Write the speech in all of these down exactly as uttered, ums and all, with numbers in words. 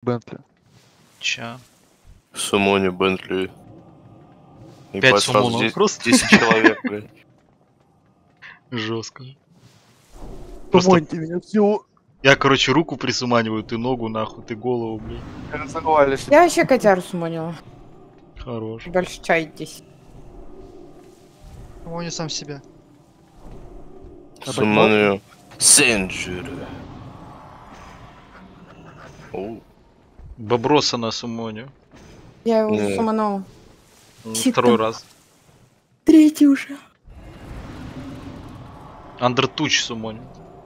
Бентли. Ча. Сумоне Бентли. Пять сумонов просто. десять человек, блядь. Жестко. Просто Сумоньте меня всю. я, короче, руку присуманиваю, ты ногу, нахуй, ты голову, блядь. Разорвались. Я вообще котяру сумонила. Хорош. Больше чайтесь. Сумони сам себя. Сумоне Сенджеру. Оу. Боброса на сумоню. Я его Не. суманула. Ну, Тихо. Второй раз. Третий уже. Андертуч сумоню.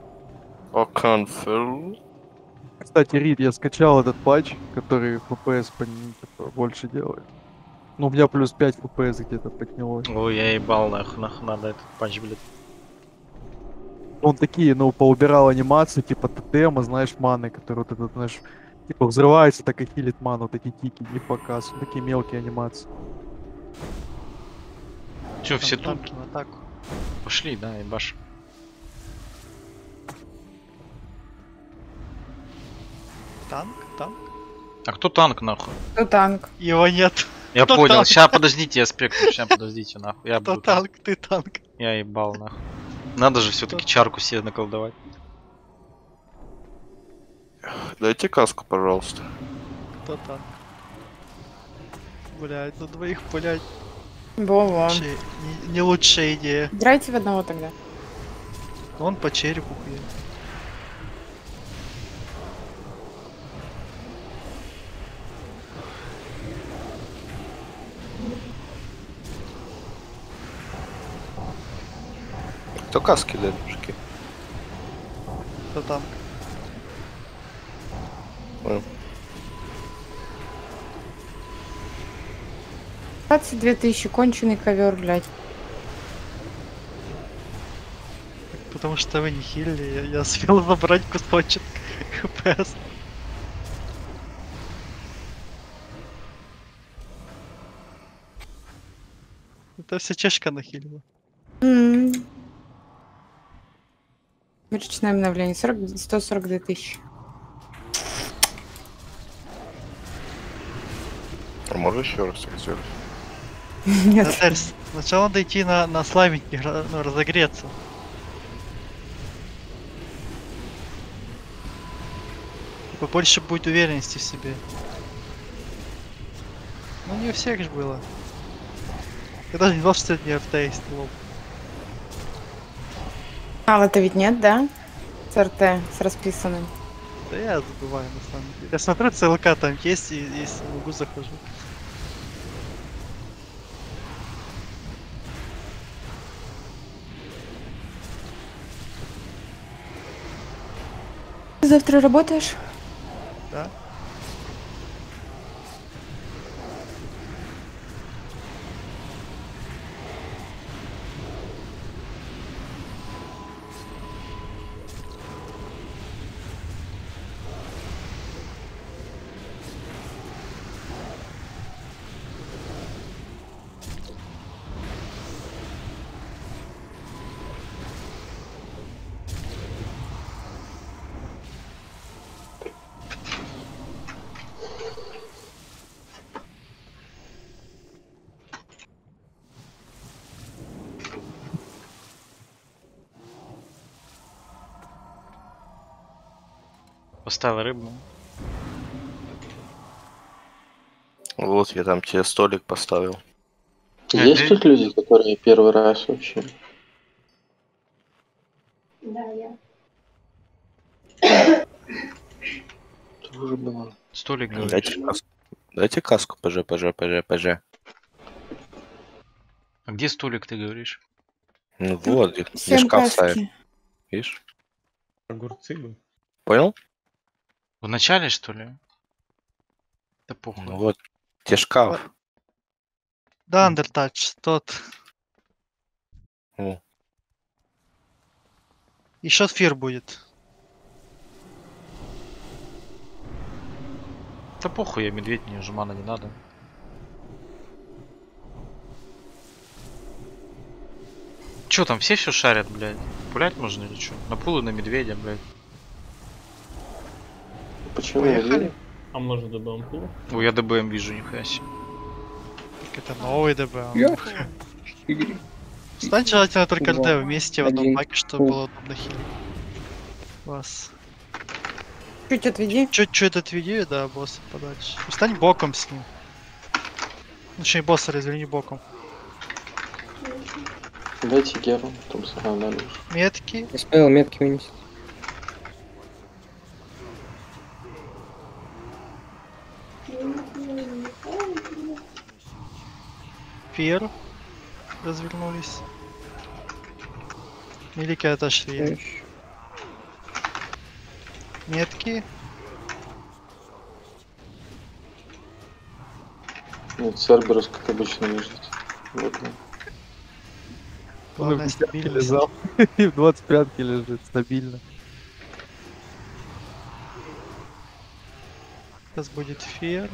Оканфел. Кстати, Рид, я скачал этот патч, который эф пи эс по ним, типа, больше делает. Ну, у меня плюс пять эф пи эс где-то поднялось. Ой, я ебал, нахуй, нахуй надо этот патч, блядь. Он такие, ну, поубирал анимации, типа тотема, знаешь, маны, которые вот этот, знаешь, типа взрывается, так и хилит ману, вот эти тики, не показ, такие мелкие анимации. Че, все тут? Танки в атаку. Пошли, да, ебаш. Танк? Танк? А кто танк, нахуй? Кто танк? Его нет. Я Кто понял, танк? сейчас подождите, я спектр, сейчас подождите, нахуй. Я Кто буду танк. танк? Ты танк. Я ебал, нахуй. Надо же все-таки чарку себе наколдовать. Дайте каску, пожалуйста. Кто танк? Блять, на двоих пулять. Во-во. Вообще Не, не лучшая идея. Играйте в одного тогда. Он по черепу хуя. Кто каски дает, мужики? Кто танк? Понял. двадцать две тысячи, конченый ковер, блядь. Потому что вы не хилили, я, я успел забрать кусочек хпс. Это вся чешка нахилила. М. Месячное обновление. сорок, сто сорок две тысячи. А можно еще раз так сделать? Нет. Наталь, сначала надо идти на, на славенький, ра- ну, разогреться. Типа больше будет уверенности в себе. Ну не у всех же было. Я даже не знал, что это не РТ, лол. А, это ведь нет, да? С РТ, с расписанным. Да я забываю на самом деле. Я смотрю, ЦЛК там есть, и если могу захожу. Ты завтра работаешь? Да? Поставил рыбу. Вот я там тебе столик поставил. А, Есть ты- тут люди, которые первый раз вообще? Да, я. Тоже было. Столик, говоришь. Дайте каску. Дайте каску, пж, пж, пж, пж. А где столик, ты говоришь? Ну вот, где, где Всем шкаф ставит. каски. Видишь? Огурцы бы. Понял? В начале, что ли? Да похуй. Ну вот, где шкаф. Да, Undertouch, тот. О. Еще фир будет. Да похуй, я медведь, мне жемана не надо. Чё там, все все шарят, блядь? Пулять можно или чё? На пулу на медведя, блядь. Почему? Поехали. Нет? А может ДБМ пул? Ой, я ДБМ вижу, нихуя себе. Так это новый ДБ. Я. Игорь. Стань желательно только Два. РД вместе в одном Один. паке, чтобы О. было удобно хилить. Вас. Чуть отведи. Чуть-чуть отведи, да, босса подальше. И стань боком с ним. Точнее, босса разверни боком. Дайте Геру, там сразу дали. Метки. Исправил метки вынести. Фир. Развернулись. Велики отошли. Дальше. Метки. Нет, Церберус, как обычно, лежит. Вот, да. Он и в Главное десятке стабильность. лежал, и в двадцать пятке лежит, стабильно. Сейчас будет фир.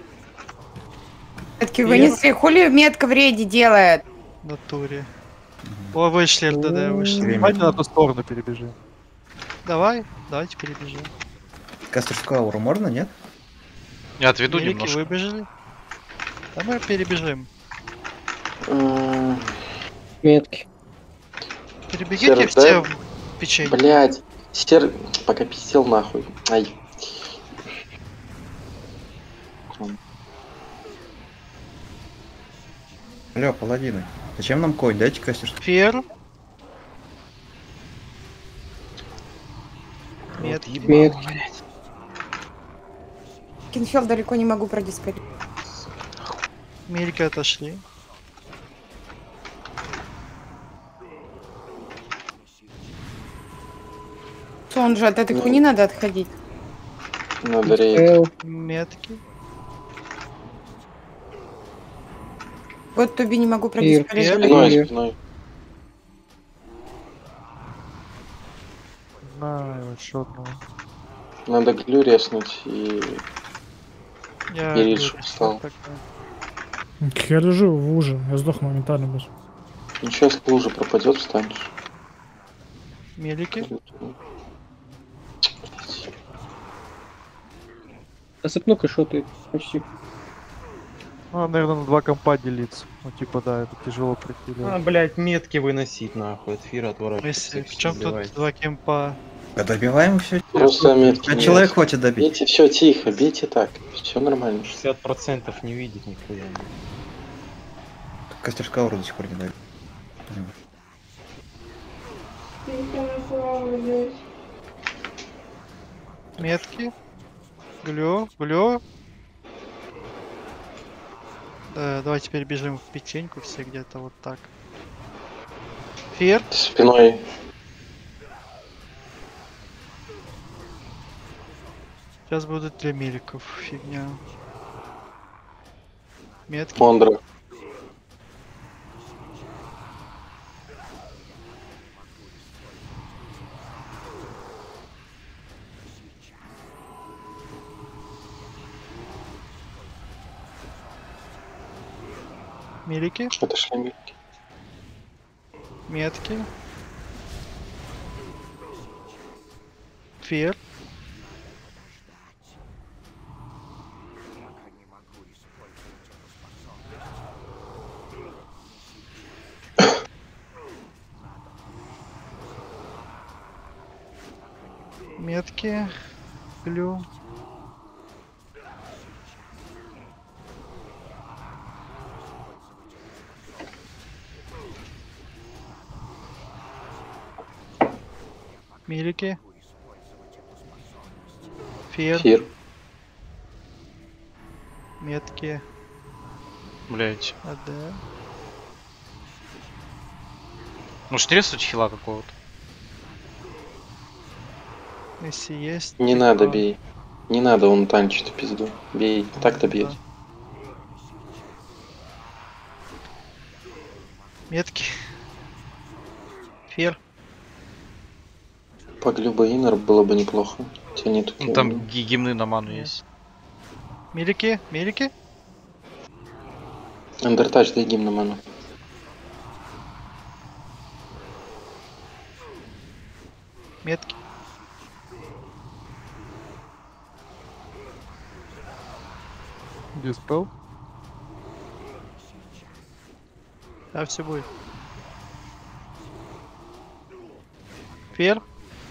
Метки вынесли. Хули метка в рейде делает? В натуре. О, вышли РДД, вышли. Давайте на ту сторону перебежим. Давай, давайте перебежим. Кастерскую ауру можно, нет? Я отведу Велики немножко. выбежали. А мы перебежим. М, Метки. Перебегите Серый, все да? в печенье. Блядь, Сер... Пока пиздел нахуй. Ай. Алло, паладины. Зачем нам конь? Дайте кастерскую. Фер. Метки. Метки. Кинфел далеко не могу продискать. Мельки отошли. Он же от этой Ну. хуйни надо отходить. Надо рейд. Эл. Метки. Вот Тоби не могу Фир. продискать. Спиной, Фир. спиной. Знаю, вот шотного. Надо глю резнуть и... Я И говорю, Ридж встал. тогда. Я лежу в луже, я сдох моментально босс. Ничего, если лужа пропадет, встанешь. Мелики. Осыпну-ка шоты. Почти. Ну, наверное, на два компа делиться. Ну, типа, да, это тяжело пройти. А, блядь, метки выносить нахуй. От фира Если, отворачиваться. в чем тут два кемпа? Да добиваем все. Просто метки А нет. человек хочет добить. Бейте, все, тихо, бейте так. Все нормально. шестьдесят процентов не видит нихуя. Кастерскую ауру до сих пор не дают. Метки. Глё, глё. Да, давай теперь бежим в печеньку все где-то вот так. Фир. Спиной. Сейчас будут для меликов фигня. Метки. Мондра. Мелики. Отошли метки. Метки. Фир. Метки. Глю. Милики. Фир. Фир. Метки. Блять. АД. Может треснуть хила какого-то? Если есть. Не типа, надо, бей. Не надо, он танчит в пизду. Бей, так-то да. бьет. Метки. Фир. По глюбу инер было бы неплохо. Тебя нету Ну килла. там ги- гимны на ману есть. Милики. Милики. Андертач, дай гимн на ману. Метки. Диспел. Да, все будет. Фер.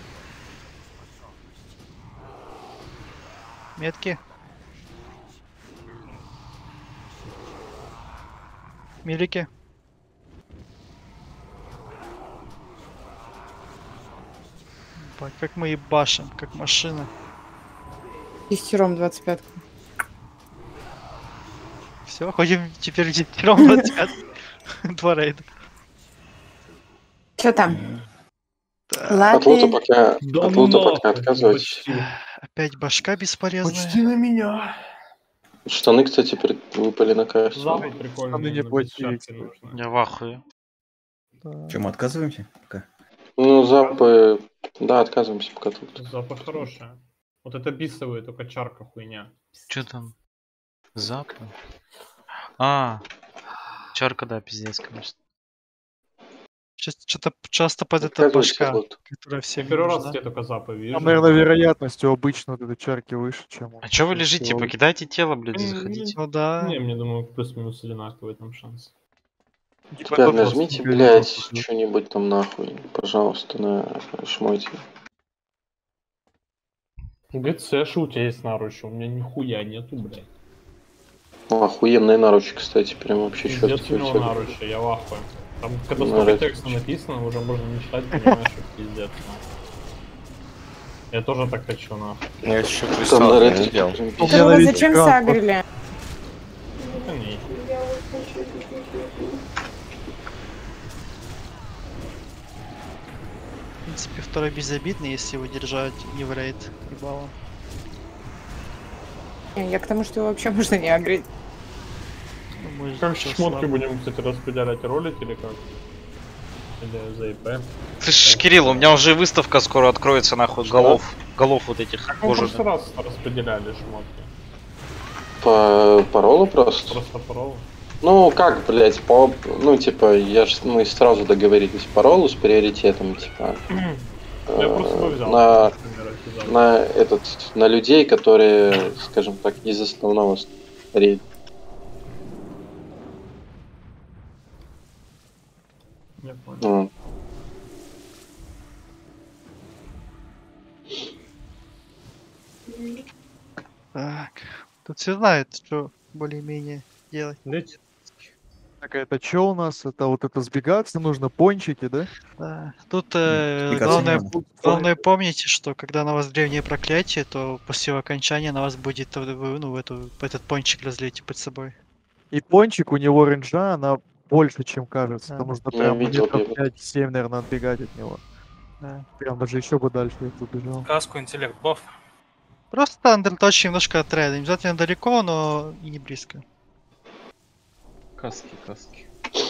Метки. Милики. Бать, как мы ебашим, как машина. Десятером двадцать пять. Все, ходим теперь десятером двадцать пять. Два рейда. Что там? От лута Латы. пока, от лута пока отказывайтесь. Опять башка бесполезная. на меня. Штаны, кстати, при- выпали на кассе. Запад прикольный. Штаны не но без плохие, шапки нужно. Я в ахуе. Да. Чем мы отказываемся? Пока. Ну, запы... Да, отказываемся пока тут. Запад хорошая. Вот это бисовые, только чарка хуйня. Чё там? Запад? А, чарка, да, пиздец, конечно. Что-то часто под это Отказывайся башка, от лута. которая Я всем первый раз нужна. тебе только запы вижу. Там, наверное, вероятность у обычно вот этой чарки выше, чем у... А чё вы лежите? всего. Покидайте тело, блядь, и М, заходите. Ну да. Не, мне думаю, плюс-минус одинаковый там шанс. Типа, Ребят, это нажмите, просто блядь, вероятность. что-нибудь там нахуй. Пожалуйста, на шмоте. ГЦш у тебя есть наручи, у меня нихуя нету, блядь. Ну, охуенные наручи, кстати, прям вообще Пиздец четкие. у него всё. наручи, я в ахуе. Там, когда Ну, столько ради- текста написано, уже можно не читать, понимаешь, что пиздец. нахуй. Я тоже так хочу, нахуй. Я еще Там кристалл на не Reddit видел. прям У пиздец. меня Вы на его весь зачем экран сагрили? Это не. В принципе, второй безобидный, если его держать не в рейд ебало. Не, я к тому, что его вообще можно не агрить. Ну, мы Как сейчас шмотки ладно. будем, кстати, распределять ролик или как? Или за ИП? Слышь, Кирилл, у меня уже выставка скоро откроется, нахуй, голов. Голов вот этих Как мы в прошлый кожаных. раз распределяли шмотки? По паролу просто? Просто парол. Ну, как, блядь, по... Ну, типа, я ж... мы сразу договорились паролу с приоритетом, типа... Я э, просто бы взял. на... например, отвязал. на этот... На людей, которые, скажем так, из основного рейда. Я понял. Ну, Так. Тут все знают, что более-менее делать. Летит. Так, а это что у нас? Это вот это сбегаться нужно, пончики, да? Да. Тут э, Сбегаться главное, не надо. главное помните, что когда на вас древнее проклятие, то после его окончания на вас будет э, вы, ну, в эту, этот пончик разлейте под собой. И пончик, у него рейнджа, она больше, чем кажется. Да. Там нужно Я прям видел, метров я- пять-семь, наверное, отбегать от него. Да. Прям даже еще бы дальше я побежал. Каску, интеллект, баф. Просто андертач немножко от рейда. Не обязательно далеко, но и не близко. Каски, каски.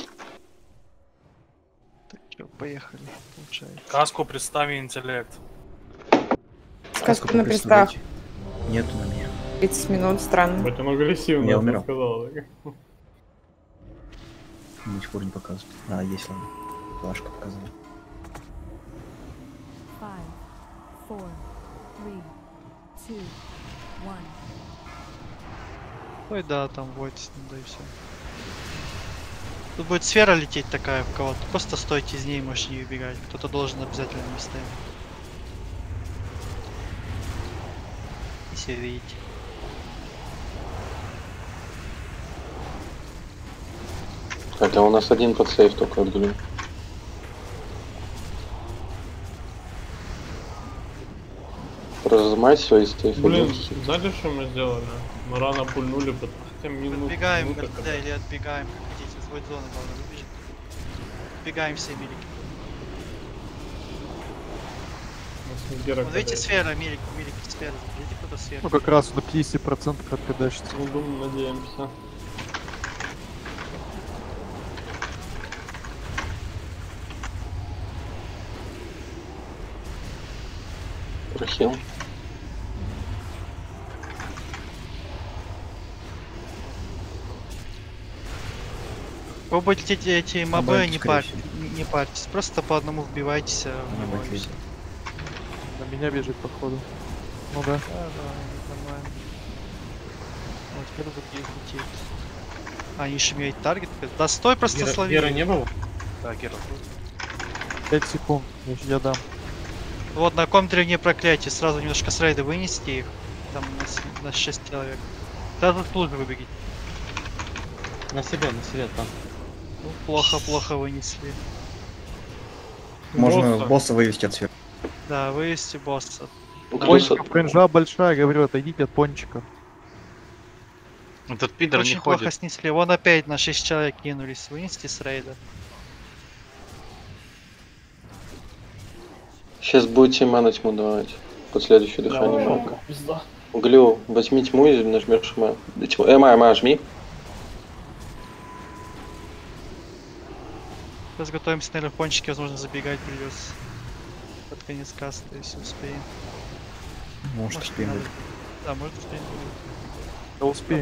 Так, чё, поехали, получается. Каску, представи интеллект. Сказку на представить? пристав. Нету на меня. тридцать минут, странно. Хоть он агрессивно Я это умирал. сказал. так. До сих пор не показывает. А, есть, ладно. Флажка показала. Five, four, three, two, one. Ой, да, там будет с ним, да и все. Тут будет сфера лететь такая в кого-то. Просто стойте из ней, можете не убегать. Кто-то должен обязательно не стоять. Если видите. Хотя у нас один подсейв только отгулил. Размать свои сейфы. Блин, легкие. знаете, что мы сделали? Мы рано пульнули, потому хотя минут... Отбегаем, минута, как- когда- да, или отбегаем, как хотите. Свой зоны главное выбежит. Отбегаем все, милики. Мы с Нигера Вот видите, когда- сфера, милик, милик, сфера. Видите, кто-то сфера. Ну, как раз на пятьдесят процентов откадашится. Ну, думаю, надеемся. Прохил. Пробуйте эти, эти мобы, Мобы, не, скорее пар... всего. не, не парьтесь. Просто по одному вбивайтесь. а в Она него будет и лезть. всё. На меня бежит, походу. Ну да. Да, да, нормально. Вот Гера летит. А, они еще имеют таргет. Да стой, просто Гера, слови. Гера не было? Да, Гера. пять секунд, я, я дам. Вот на ком древнее проклятие. Сразу немножко с рейда вынести их. Там у нас, у нас шесть человек. Сразу с лужи выбегите. На себя, на себя там. Ну, плохо, плохо вынесли. Можно Босса. босса вывести отсюда. Да, вывести босса. Пончиков кринжа большая, говорю, отойдите от пончика. Этот пидор Очень не плохо ходит. снесли. Вон опять на шесть человек кинулись. Вынести с рейда. Сейчас будете ману тьму давать. Под следующее дыхание Да, мага. пизда. Глю, возьми тьму и нажмешь ма. Тьму. Э, ма, ма, жми. Сейчас готовимся, наверное, в пончике, возможно, забегать придется. Под конец каста, если успеем. Может, Может, успеем. надо. Да, может успеем. Да успеем.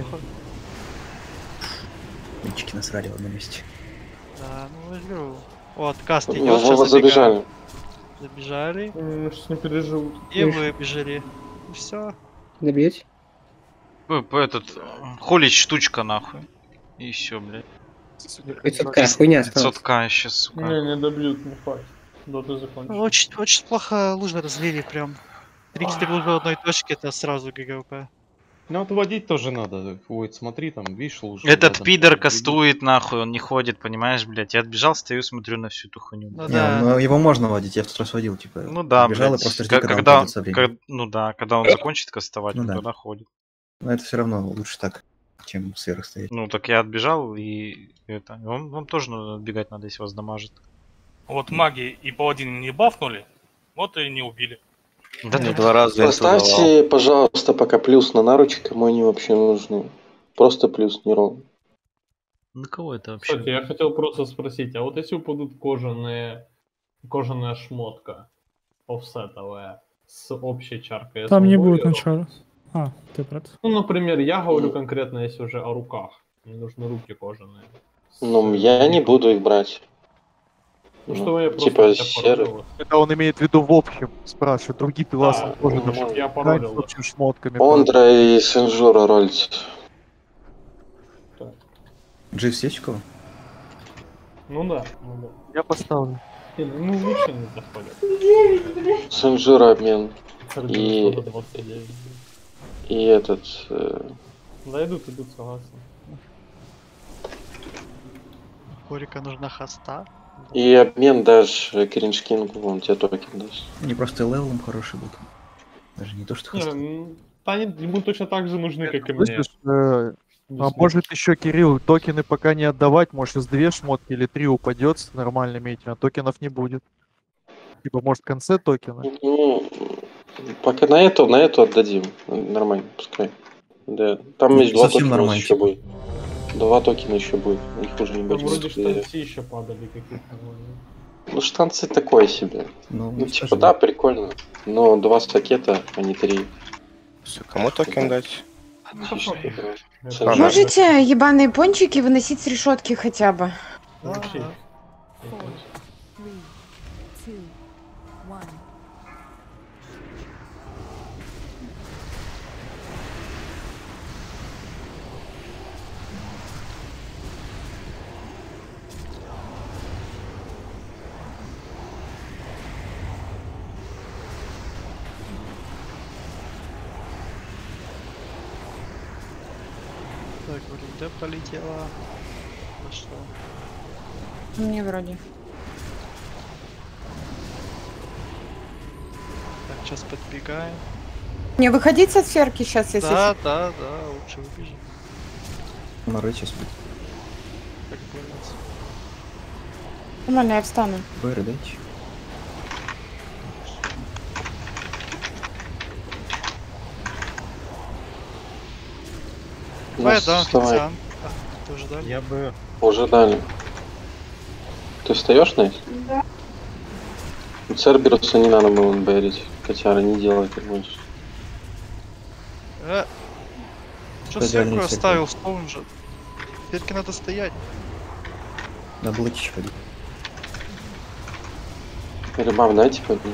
Пончики насрали в одном месте. Да, ну я говорю. Вот, каст идет, Ну, сейчас вот забежали. Забежали. Сейчас не переживут. И выбежали. И все. Добить? П- п- Этот... Холич штучка нахуй. И все, блядь. пятьсот к, хуйня осталась. пятьсот к сейчас, сука. Не, не добьют, не хватит. Доты закончится. Очень, очень плохо лужи разлили прям. три-четыре лужи в одной точке, это сразу ГГП. Ну отводить тоже надо. Ой, смотри, там, видишь, лучше. Этот пидор кастует нахуй, он не ходит, понимаешь, блядь. Я отбежал, стою, смотрю на всю эту хуйню. Ну Не, да. ну его можно водить, я в тот раз водил, типа. Ну да, бежал блядь. и просто жди, Ка- когда, он когда, придет со временем. как- ну да, когда он закончит кастовать, Ну он да. тогда ходит. Но это все равно лучше так, чем сверх стоять. Ну так я отбежал и это. Вам, вам тоже надо отбегать надо, если вас дамажит. Вот маги и паладины не бафнули, вот и не убили. Да Мне ты- два раза инфу давал. Поставьте, пожалуйста, пока плюс на наручи, кому они вообще нужны. Просто плюс, не ровно. На кого это вообще? Кстати, я хотел просто спросить, а вот если упадут кожаные, кожаная шмотка офсетовая с общей чаркой, я Там не смогу будет её начала. А, ты про это. Ну, например, я говорю конкретно, если уже о руках. Мне нужны руки кожаные. С- Ну, я не буду их брать. Ну, Ну, что я просто типа тебя серый. паролил. Это он имеет в виду в общем, спрашивает. Другие классы Да, тоже ну, там я паролил, да. с общими шмотками. Ондра и Сенжура ролить. Джив Сечкова? Ну да, ну да. Я поставлю. Не, Ну, лучше не заходят. Сенжура обмен. Царь И- девятьсот двадцать девять. И этот... э, Да, идут, идут, согласен. Хорика нужна хоста. И обмен дашь э, Криншкингу, он тебе токен даст. Они просто левелом хорошие будут. Даже не то, что Не, хост. м, да они ему точно так же нужны, как и мне. Слышишь, э, Не а смог. может еще, Кирилл, токены пока не отдавать, может из две шмотки или три упадет с нормальными этими, а токенов не будет. Типа, может, в конце токена? Ну, пока на эту, на эту отдадим. Нормально, пускай. Да. Там Ну, есть два совсем токена нормально, еще типа. будет. Два токена еще будет. Их уже не Там будет. вроде Четыре. штанцы еще падали какие-то. Ну, штанцы такое себе. Ну, Ну, не типа, скажи. да, прикольно. Но два сакета, а не три. Всё, кому токен дать? Ну, посмотрим. Это Это нормально. Можете ебаные пончики выносить с решетки хотя бы? Вообще. Four, three, two, one. Так, вроде Д полетела. Пошло. Мне вроде. Так, сейчас подбегаем. Не выходить со сферки сейчас, если... Да, да, да, лучше выбежим. На рэй сейчас будет. Как борется. Нормально, я встану. БР дайте. Ну, Давай, да, вставай. официант. А, ты уже дали? Я бы... Уже дали. Ты встаешь, Найс? Да. Церберуса не надо было бэрить. Котяра, не делай так больше. Э, Чё Идеальный сверху цвет. оставил стоун же? Теперь надо стоять. На блэкич ходи. Рыбам дайте поднять.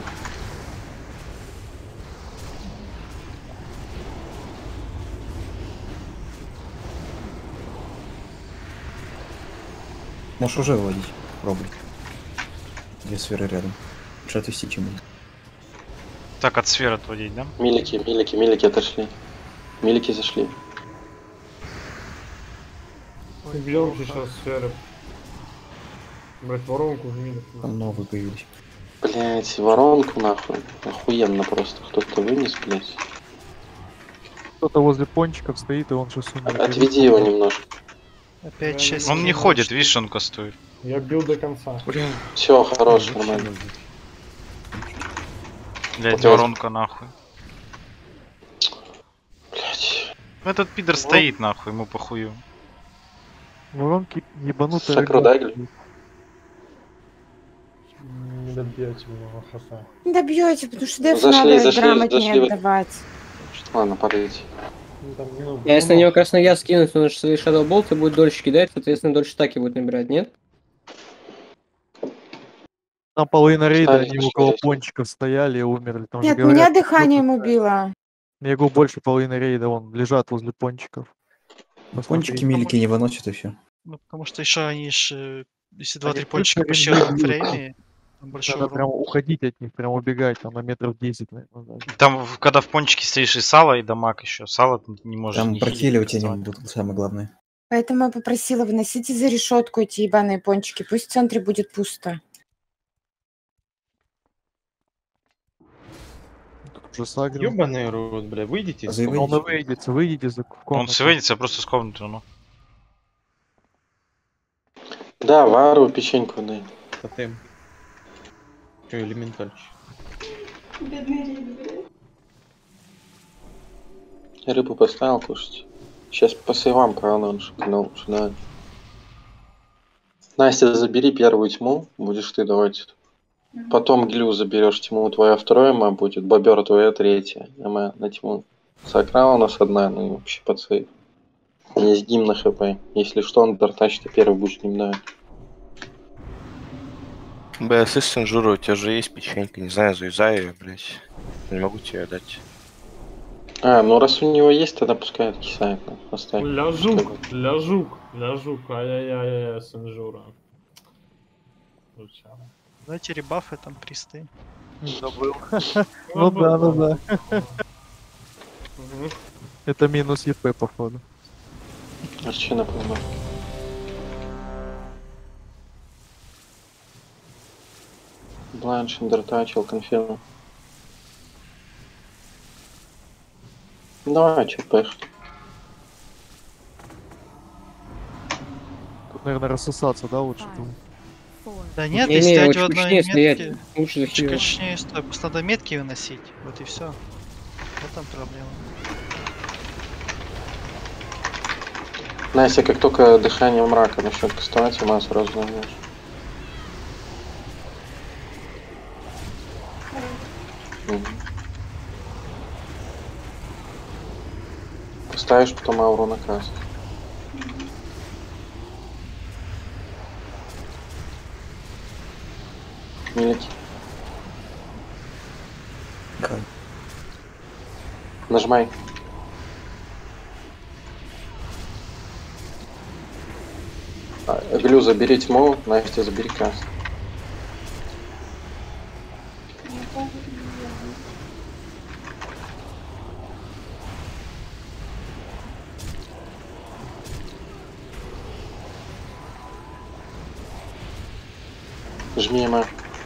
Можешь уже выводить. Пробуй. Две сферы рядом. Лучше отвести, чем будет. Так, от сфер отводить, да? Милики, милики, милики отошли. Милики зашли. Бьем сейчас сферы. Брать воронку в милик. Там новые появились. Блять, воронку нахуй. Охуенно просто. Кто-то вынес, блять. Кто-то возле пончиков стоит, и он сейчас умер. Отведи его немножко. Опять шесть. Он не ходит, видишь, он кастует. Я бил до конца. Все, хорош, нормально. Блять, Вот воронка нахуй. Блять. Этот пидор стоит нахуй, ему похую. Воронки ебанутые. Сакру, да, Игорь? Не добьете его хаса. Не добьете, потому что деф Зашли, надо зашли, грамотнее зашли в- отдавать. Ладно, падайте. А если на него красный яд скинуть, он же свои Shadow Bolt будет дольше кидать, соответственно, дольше таки будет набирать, нет? Там половина рейда, Ставили, они около ставили. пончиков стояли и умерли. Там же Нет, говорят, меня что дыханием кто-то- убило. Я говорю, больше половины рейда, вон, лежат возле пончиков. Пончики, Посмотри. милики не выносят и все. Ну, потому что еще они ж, э, если два-три Они пончика быстро почти рендерят. в фрейме, там большой Надо урон. прям уходить от них, прям убегать, там на метров десять, наверное, даже. Там, в- когда в пончике стоишь, и сало, и дамаг еще. Сало ты не можешь Там ни прохиливать хилить, тебя ни не будут, самое главное. Поэтому я попросила, выносите за решетку эти ебаные пончики. Пусть в центре будет пусто. Тут уже сагрил. Ёбаный рот, бля, выйдите из Заебись. Он комнаты. выйдет, выйдите за в Он комнату. сведется просто с комнаты, ну. Да, вару печеньку дай. Тотем. Чё, элементальщик. Рыбу поставил кушать. Сейчас по сейвам правда шагнул сюда. Настя, забери первую тьму, будешь ты давать. Потом Глю заберешь тьму, твоя вторая ма будет, бобер твоя третья. А мы на тьму. Сакра у нас одна, ну и вообще под сейв. Есть гимн на хп. Если что, он дартач, ты первый будешь с ним давать. Бля, ассистент Жура, у тебя же есть печенька, не знаю, завязай ее, блядь. Не могу тебе дать. А, ну раз у него есть, тогда пускай откисает. ну, Оставь. Ляжук, ляжук, ляжук, ай-яй-яй, сенжура. Звучало. Давайте ребафы там присты. Забыл. Ну да, ну да. Это минус ЕП, походу. Арчина помог. Бланш, Индертачил, конфирм. Давай, чё, поехали. Тут, наверное, рассосаться, да, лучше? думаю? Да нет, Не, если не, стоять очень в одной кучнее стоять. метке, Лучше чуть захилить. качнее стоит, просто надо метки выносить, вот и все. Вот там проблема. Настя, как только дыхание мрака начнет кастовать, ума сразу нажмешь. Мгм. Поставишь потом ауру на каст. Милики. Как? Нажимай. А, Глю, забери тьму, Настя, забери каст. Жми ема.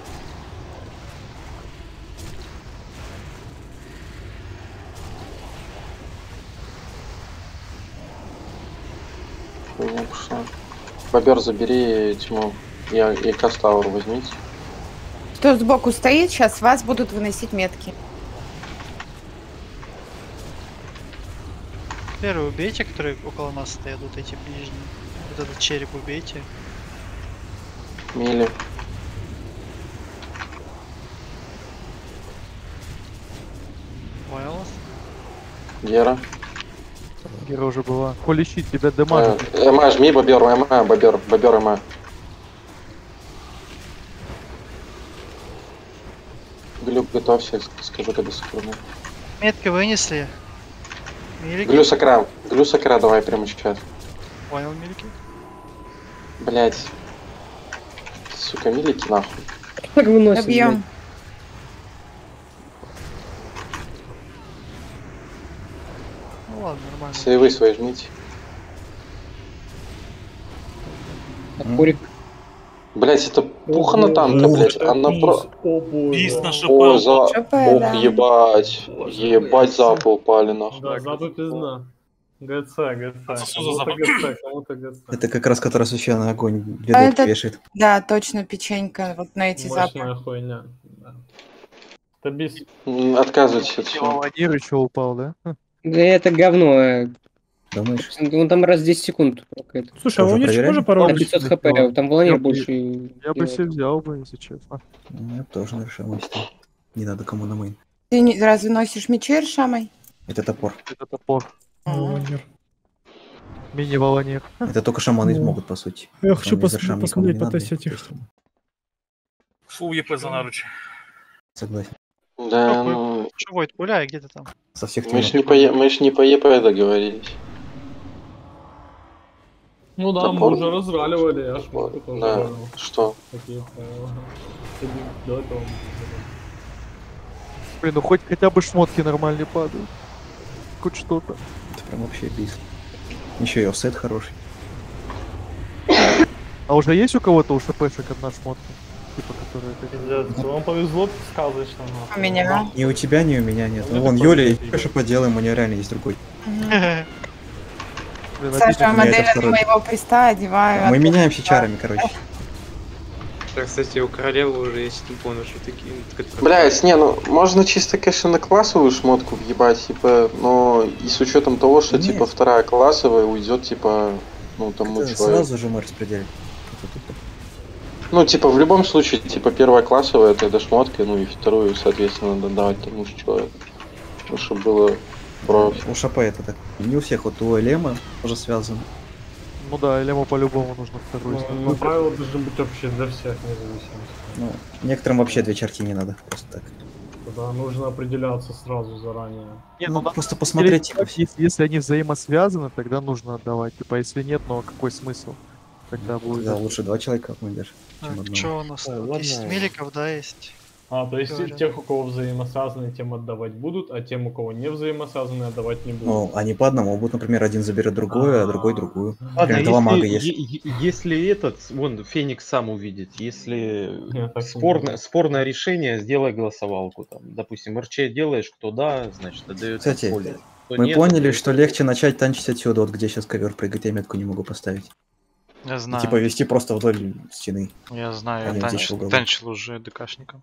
Хуйня пошла. Бобер, забери тьму. И, и кастауру возьмите. Кто сбоку стоит, сейчас вас будут выносить метки. Первый убейте, которые около нас стоят, вот эти ближние. Вот этот череп убейте. Мили. Понял вас? Гера. Гера уже была. Коли щит тебя демажит. Э, Эма, жми бобер, эма, бобер, бобер, эма. Глюк, готовься, скажу тебе секунду. Метки вынесли. Милики. Глю сакра, глю сакра, давай прямо сейчас. Понял, милики. Блять. сука, милики нахуй. Так выносим. Добьем. Ну ладно, нормально. Сейвы свои жмите. Топорик. Блять, это пуха на танка, блять. Она про... Бист на ШП. Ой, за... ШП, Ох, да. ебать. Ебать, запы упали нахуй. Да, запы пизна. ГЦ, ГЦ. что за Кому-то запах? ГЦ, кому-то ГЦ. Это как раз который священный огонь А ведут это- вешает. Да, точно, печенька. Вот на эти запахи. Мощная хуйня. Да. Это бис. М, Отказывайтесь от всего. Ланир еще упал, да? Да это говно. э. Думаешь? Он там раз в десять секунд. какая-то. Слушай, а Тоже Ванирчик проверяем? тоже На пароль? пятьсот хп, Да. там волонер Я бы- больше. Я бы делает. себе взял бы, если честно. Ну, я бы тоже решил мастер. Не надо кому на мейн. Ты не- разве носишь мечи Эршамой? Это топор. Это топор. Ванир. Мини-волонер. Это только шаманы Ну. могут, по сути. Я хочу Там пос- из Эршам никому посмотреть, не надо, потестить то их. есть, Фу, ЕП за наруч. Согласен. Да, Какой? ну... Чё, Войт, гуляй, где ты там? Со всех Мы ж тимов. не по, Е- мы ж не по ЕП договорились. Ну да, мы Топор? уже разраливали, я ж могу тоже. Да. понял. Что? Такие правила. Чтобы до этого. Блин, ну хоть хотя бы шмотки нормальные падают. Хоть что-то. Это прям вообще бис. Еще и офсет хороший. А уже есть у кого-то у ШПшек одна шмотка? Типа, которая... Пиздец, вам повезло сказочно. У меня. Ни у тебя, ни у меня нет. У Ну, меня вон, такой Юля, нет, и что поделаем, у нее реально есть другой. Блин, Саша, обидно. меня это модель второй. моего приста одеваю. Мы а меняемся чарами, короче. Так, кстати, у королевы уже есть тупоны, что такие. которые- Блять, не, ну можно чисто, конечно, на классовую шмотку въебать, типа, но и с учетом того, что Нет. типа вторая классовая уйдет, типа, ну тому Это человеку. сразу же мы распределим. Ну, типа, в любом случае, типа, первая классовая это до шмотки, ну и вторую, соответственно, надо давать тому же человеку. Ну, чтобы было профи. У ШП это так. Не у всех, вот у Элема уже связано. Ну да, Элему по-любому нужно вторую. Ну, ну, правила должны быть общие для всех, независимо. Ну, некоторым вообще две черти не надо, просто так. Тогда нужно определяться сразу заранее. Не, Ну, ну, надо просто посмотреть, смотреть, типа, если, если они взаимосвязаны, тогда нужно отдавать. Типа, если нет, но какой смысл? Тогда будет. Да, лучше два человека мы даже, чем одного. Чё у нас? Ой, тут? ладно. десять миликов, да, есть? А, то есть Говорят. тех, у кого взаимосвязаны, тем отдавать будут, а тем, у кого не взаимосвязаны, отдавать не будут. Ну, они по одному будут, например, один заберет другое, а другой другую. Ладно, Например, два мага если, есть. е- е- если этот, вон, Феникс сам увидит, если Нет, так не спорное, будет. спорное решение, сделай голосовалку. Там, допустим, РЧ делаешь, кто да, значит, отдает. Кстати, использовать. Кто Мы нет, поняли, отдает. что легче начать танчить отсюда, вот где сейчас ковер прыгает, я метку не могу поставить. Я И, знаю. типа вести просто вдоль стены. Я знаю, а я не здесь танчил, в уголок. танчил уже ДКшником.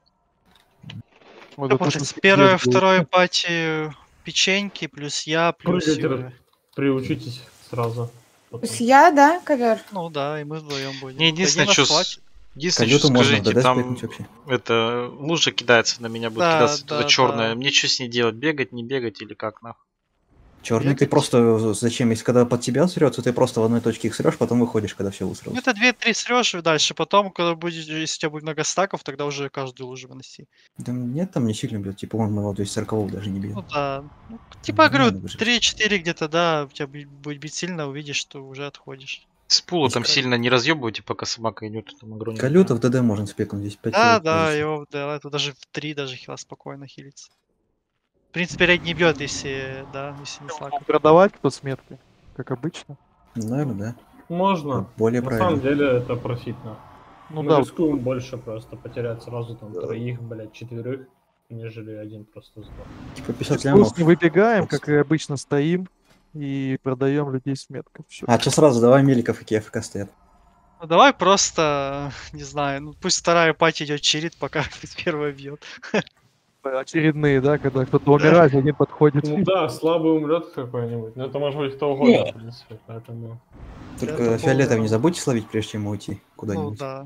Вот Как это вот то, из что первой, здесь будет. второй пати печеньки, плюс я, плюс Прыгайте, Юля. приучитесь сразу. Потом. То есть я, да, ковер? Ну да, и мы вдвоем будем. Не, единственное, Один что... нас хватит. Единственное, Каюту что можно в скажите, ДД там спрятнуть вообще. это лужа кидается на меня, будет Да, кидаться да, туда черная. да. Мне что с ней делать? Бегать, не бегать или как нахуй? Черный ты просто зачем? Если когда под тебя срется, ты просто в одной точке их срешь, потом выходишь, когда все Ну усралось. это две-три срешь и дальше. Потом, когда будет, если у тебя будет много стаков, тогда уже каждую лужу выноси. Да нет, там не сильно бьет. Типа он моего двести сорокового даже не бьет. Ну да. Ну, типа, я Нормально говорю, выжить. три-четыре где-то, да, у тебя бу- будет бить сильно, увидишь, что уже отходишь. С пула там Пускай. сильно не разъебывайте, пока собака идет. Там огромный. Калюта в ДД можно спекнуть здесь пять Да, человек да, кажется. его, да, это даже в три даже хила спокойно хилится. В принципе, рейд не бьет, если, да, если не слаг. Продавать кто с меткой, как обычно. Наверное, да. Можно. Более На правильно. самом деле это профитно. Ну Мы да, рискуем больше просто потерять сразу там троих, блядь, четверых, нежели один просто сдох. Типа пятьдесят плюс лямов. не выбегаем, как и обычно стоим и продаем людей с меткой. Все. А, что сразу, давай меликов и КФК стоят. Ну давай просто, не знаю, ну пусть вторая пати идет чирит, пока первая бьет. Очередные, да, когда кто-то умирает, один подходит. Ну да, слабый умрет какой-нибудь. Но это может быть кто угодно, в принципе, поэтому. Только Это фиолетовый было- не забудьте словить, прежде чем уйти Ну куда-нибудь. да.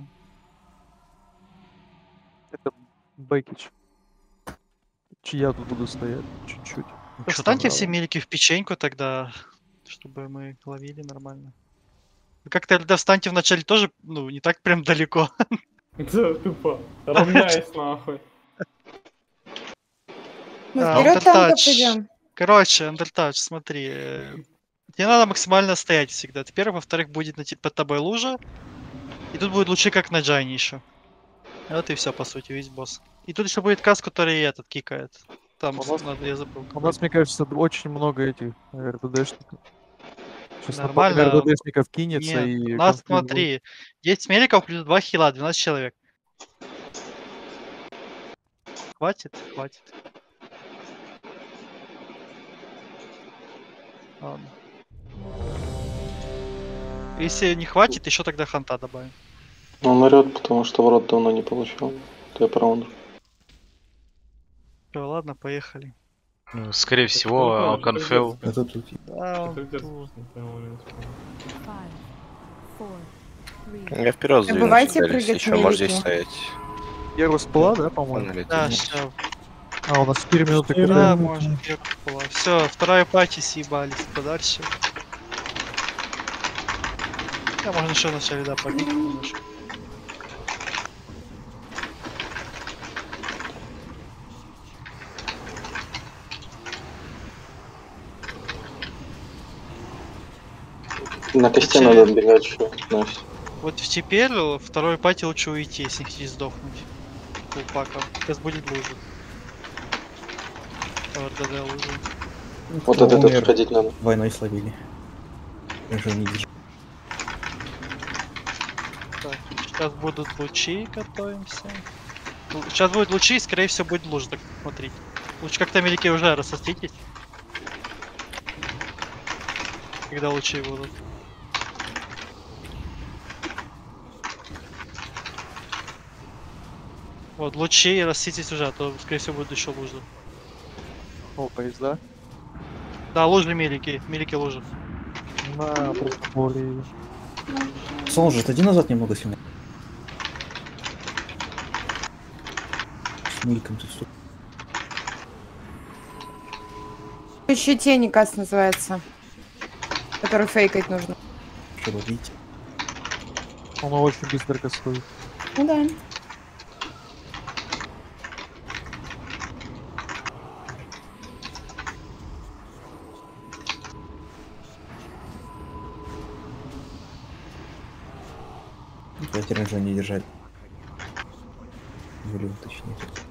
Это Бэкич. Я тут буду стоять чуть-чуть. Встаньте все милики в печеньку тогда, чтобы мы ловили нормально. Вы как-то да, встаньте вначале тоже, ну, не так прям далеко. Да, тупо. Равняйсь нахуй. Мы Да, вперед танка Undertouch. пойдем. Короче, Undertouch, смотри. э, Тебе надо максимально стоять всегда. Во-первых, во-вторых, будет на, те- под тобой лужа. И тут будет лучше как на Джайне еще. Вот и все, по сути, весь босс. И тут еще будет кас, который этот кикает. Там, У нас- надо, я забыл. У нас, мне кажется, очень много этих РДДшников. Сейчас Нормально. РДДшников кинется Нет, и... у нас, конфликт будет. смотри, десять меликов плюс два хила, двенадцать человек. Хватит? Хватит. Ладно. Если не хватит, еще тогда ханта добавим. Он орет, потому что в рот давно не получал. Ты прав. Всё, ладно, поехали. Ну, скорее всего, Алканфел. А тут, тут Да, он Как тут. Five, four, three, Я вперед сдвинусь, Забывайте да, если прыгать еще можешь мелики. здесь стоять. Первый спала, да, по-моему? Налетит. Да, все. А, у нас четыре минуты Четыре когда. Да, минуты. может, все, вторая пати съебались подальше. Да, можно еще вначале, да, побить немножко. На косте Вообще- надо отбегать еще. Настя. Вот теперь э, второй пати лучше уйти, если не хотите сдохнуть. Фулпаком. Сейчас будет лужа. РДД лужа. Вот кто этот умер, отходить надо. войной словили. Уже не держит. Так, сейчас будут лучи, готовимся. Сейчас будет лучи, и скорее всего будет лужа, так смотрите. Лучше как-то мелики уже рассоститесь. Когда лучи будут. Вот, лучи расситесь уже, а то, скорее всего, будет еще лужа. О, поезда. Да, лужи мелики, мелики лужи. На, просто более... Сон же, отойди назад немного сильно. С мильком тут стук. Еще тени кас называется. Который фейкать нужно. Чтобы бить. Он очень быстро кастует. Ну да. Пять ранжа не держать. Или точнее.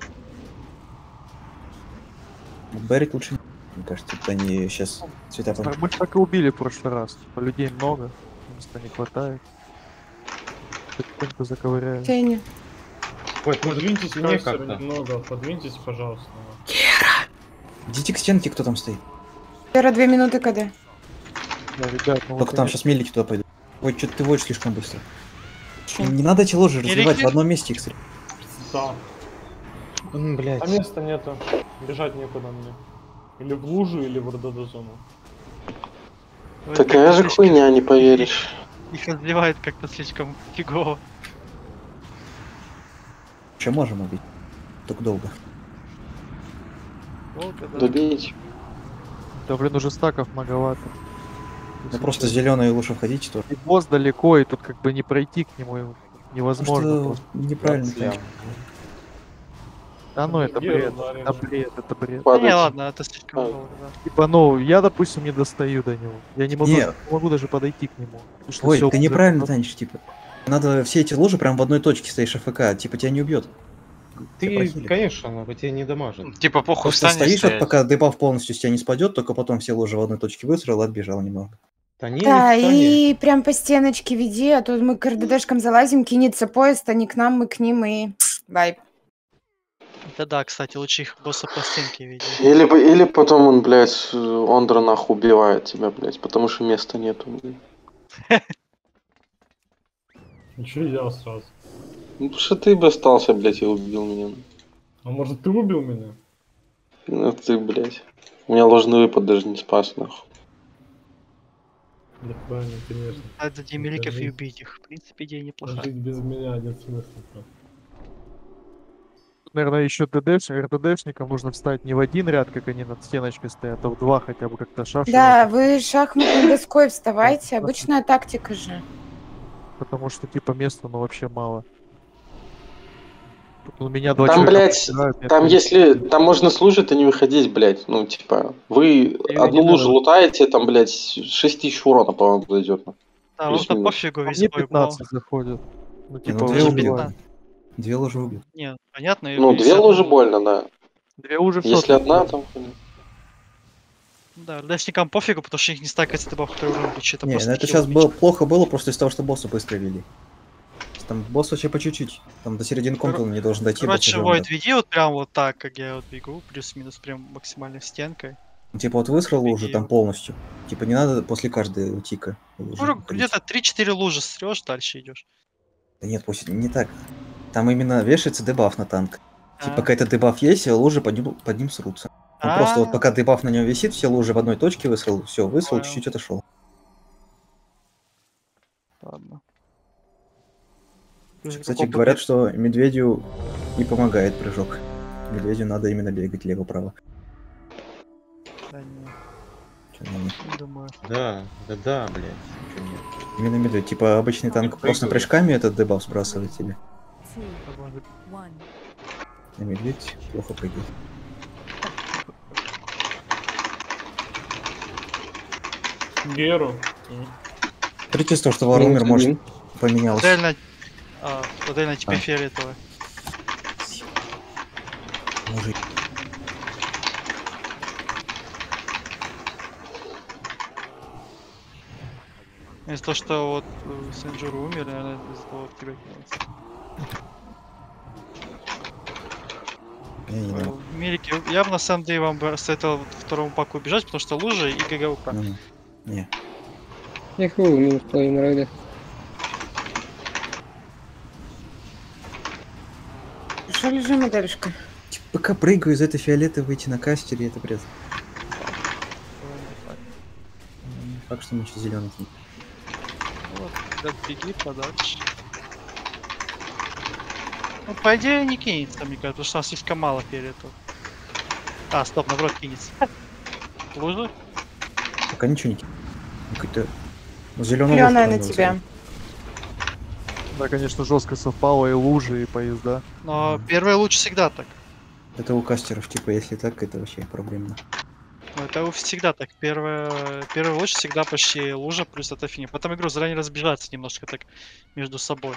Берик лучше не. Мне кажется, это они сейчас цвета пом- Мы ж так и убили в прошлый раз. Типа, людей много, места не хватает. Потихоньку заковыряем. Тени. Ой, Подвиньтесь мне кастер как-то. немного, подвиньтесь, пожалуйста. Идите к стенке, кто там стоит. Первые две минуты КД. Да, ребят, ну Только вот там они- сейчас мелики туда пойдут. Ой, что ты водишь слишком быстро. Не надо эти ложи разливать, в одном месте их стрелять. Да. М, Блядь. А места нету. Бежать некуда мне. Или в лужу, или в РДД-зону. Такая же хуйня, не поверишь. Их разливает как-то слишком фигово. Че можем убить? Только долго. Долго, да. Добить. Да, блин, уже стаков многовато. Ну просто зеленые лучше входите тоже. И босс далеко, и тут как бы не пройти к нему невозможно. Просто просто. неправильно Слям. танчик. Да ну это Геру бред, ударим это же. бред, это бред. Не, Падайте. ладно, это слишком А. долго, да. Типа, ну, я, допустим, не достаю до него. Я не могу, Не. не могу даже подойти к нему. потому что Ой, всё ты уже- неправильно танчишь, типа. Надо все эти ложи прям в одной точке стоишь АФК, типа тебя не убьет. Ты, прохилит. конечно, но тебя не дамажит. Типа похуй Просто встанешь стоишь, вот стоять. пока дебаф полностью с тебя не спадет, только потом все ложи в одной точке выстроил, отбежал немного. Да не, Да, не встанет. и прям по стеночке веди, а то мы к РДДшкам залазим, кинется поезд, они к нам, мы к ним, и вайп. Да-да, кстати, лучше их босса по стенке видеть. Или, бы- или потом он, блядь, Ондра нахуй убивает тебя, блядь, потому что места нету. блядь. Ничего я сразу. Ну, потому что ты бы остался, блядь, и убил меня. А может ты убил меня? Ну ты, блядь. У меня ложный выпад даже не спас, нахуй. Да правильно, конечно. Надо демеликов и Жить- убить их. В принципе, идея неплохая. Жить без меня нет смысла. Наверное, еще ДДш, РДДшникам нужно встать не в один ряд, как они над стеночкой стоят, а в два хотя бы как-то шаши. Да, вы шахматной доской вставайте, обычная тактика же. Потому что типа места ну вообще мало. Тут у меня два Там, человека блядь, подбирают, мне там кажется, если, там можно служить и не выходить, блядь. Ну, типа, вы Или одну не лужу надо. лутаете, там, блядь, шесть тысяч урона, по-моему, зайдет. Да, вам-то Плюс-минус. пофигу, По весь мне бой пятнадцать заходит. Ну, Не, типа, ну две даже убьет. пятна. Две лужи убьет. Не, понятно. и- Ну, и две всё лужи равно- больно, да. Две уже в Если шоке. одна, там... Да, РДшникам пофигу, потому что их не стакается дебаф второй уровень, что-то Не, просто ну это хил сейчас было, уменьшит. плохо было просто из-за того, что босса быстро вели. Там босс вообще по чуть-чуть. Там до середины комнаты он не должен дойти. босс Короче, уже Войд, умрет. веди вот прям вот так, как я вот бегу, плюс-минус прям максимальной стенкой. Ну, Типа вот высрал лужу Беги. там полностью. Типа не надо после каждой утика. лужи Ну, уходить. где-то три-четыре лужи срешь, дальше идешь. Да нет, пусть не так. Там именно вешается дебаф на танк. Типа А. пока этот дебаф есть, лужи под ним, под ним срутся. Он просто вот А. пока дебаф на нем висит, все лужи в одной точке высрал, все, высрал, Понял. чуть-чуть отошел. Ладно. Кстати, говорят, что медведю не помогает прыжок. Медведю надо именно бегать лево-право. Да не, Чё, ну, нет. не думаю. Да, да, да, блядь. Чё нет? Именно медведь. Типа обычный танк просто прыгает. прыжками этот дебаф сбрасывает тебе. Two. One. А медведь плохо прыгает. Геру. Смотрите, с того, что Вар умер, Минус может, один. поменялось. Модельно, а, модельно теперь А. фиолетовая. Мужик. Из-за того, что вот э, Сенджуру умер, наверное, из-за того, вот тебя кинулся. Я не знаю. Мирики, я бы на самом деле вам бы советовал второму паку убежать, потому что лужи и ГГУК. Ну, не. Их вы минус половина райда. Что лежим, модельшка? Пока прыгаю из этой фиолеты выйти на кастере, это бред. М, Факт, что мы еще зеленый. Вот, ребят, беги подальше. Ну, по идее, не кинется, мне кажется, потому что там слишком мало фиолетов. А, стоп, наоборот, кинется. Лужи? Пока ничего не. Какой-то. Зеленый Зеленая на тебя. Да, конечно, жестко совпало и лужи, и поезда. Но первый луч всегда так. Это у кастеров, типа, если так, это вообще проблемно. Ну, это у- всегда так. Первый, первый луч всегда почти лужа плюс это фини. Потом игру заранее разбежаться немножко так между собой.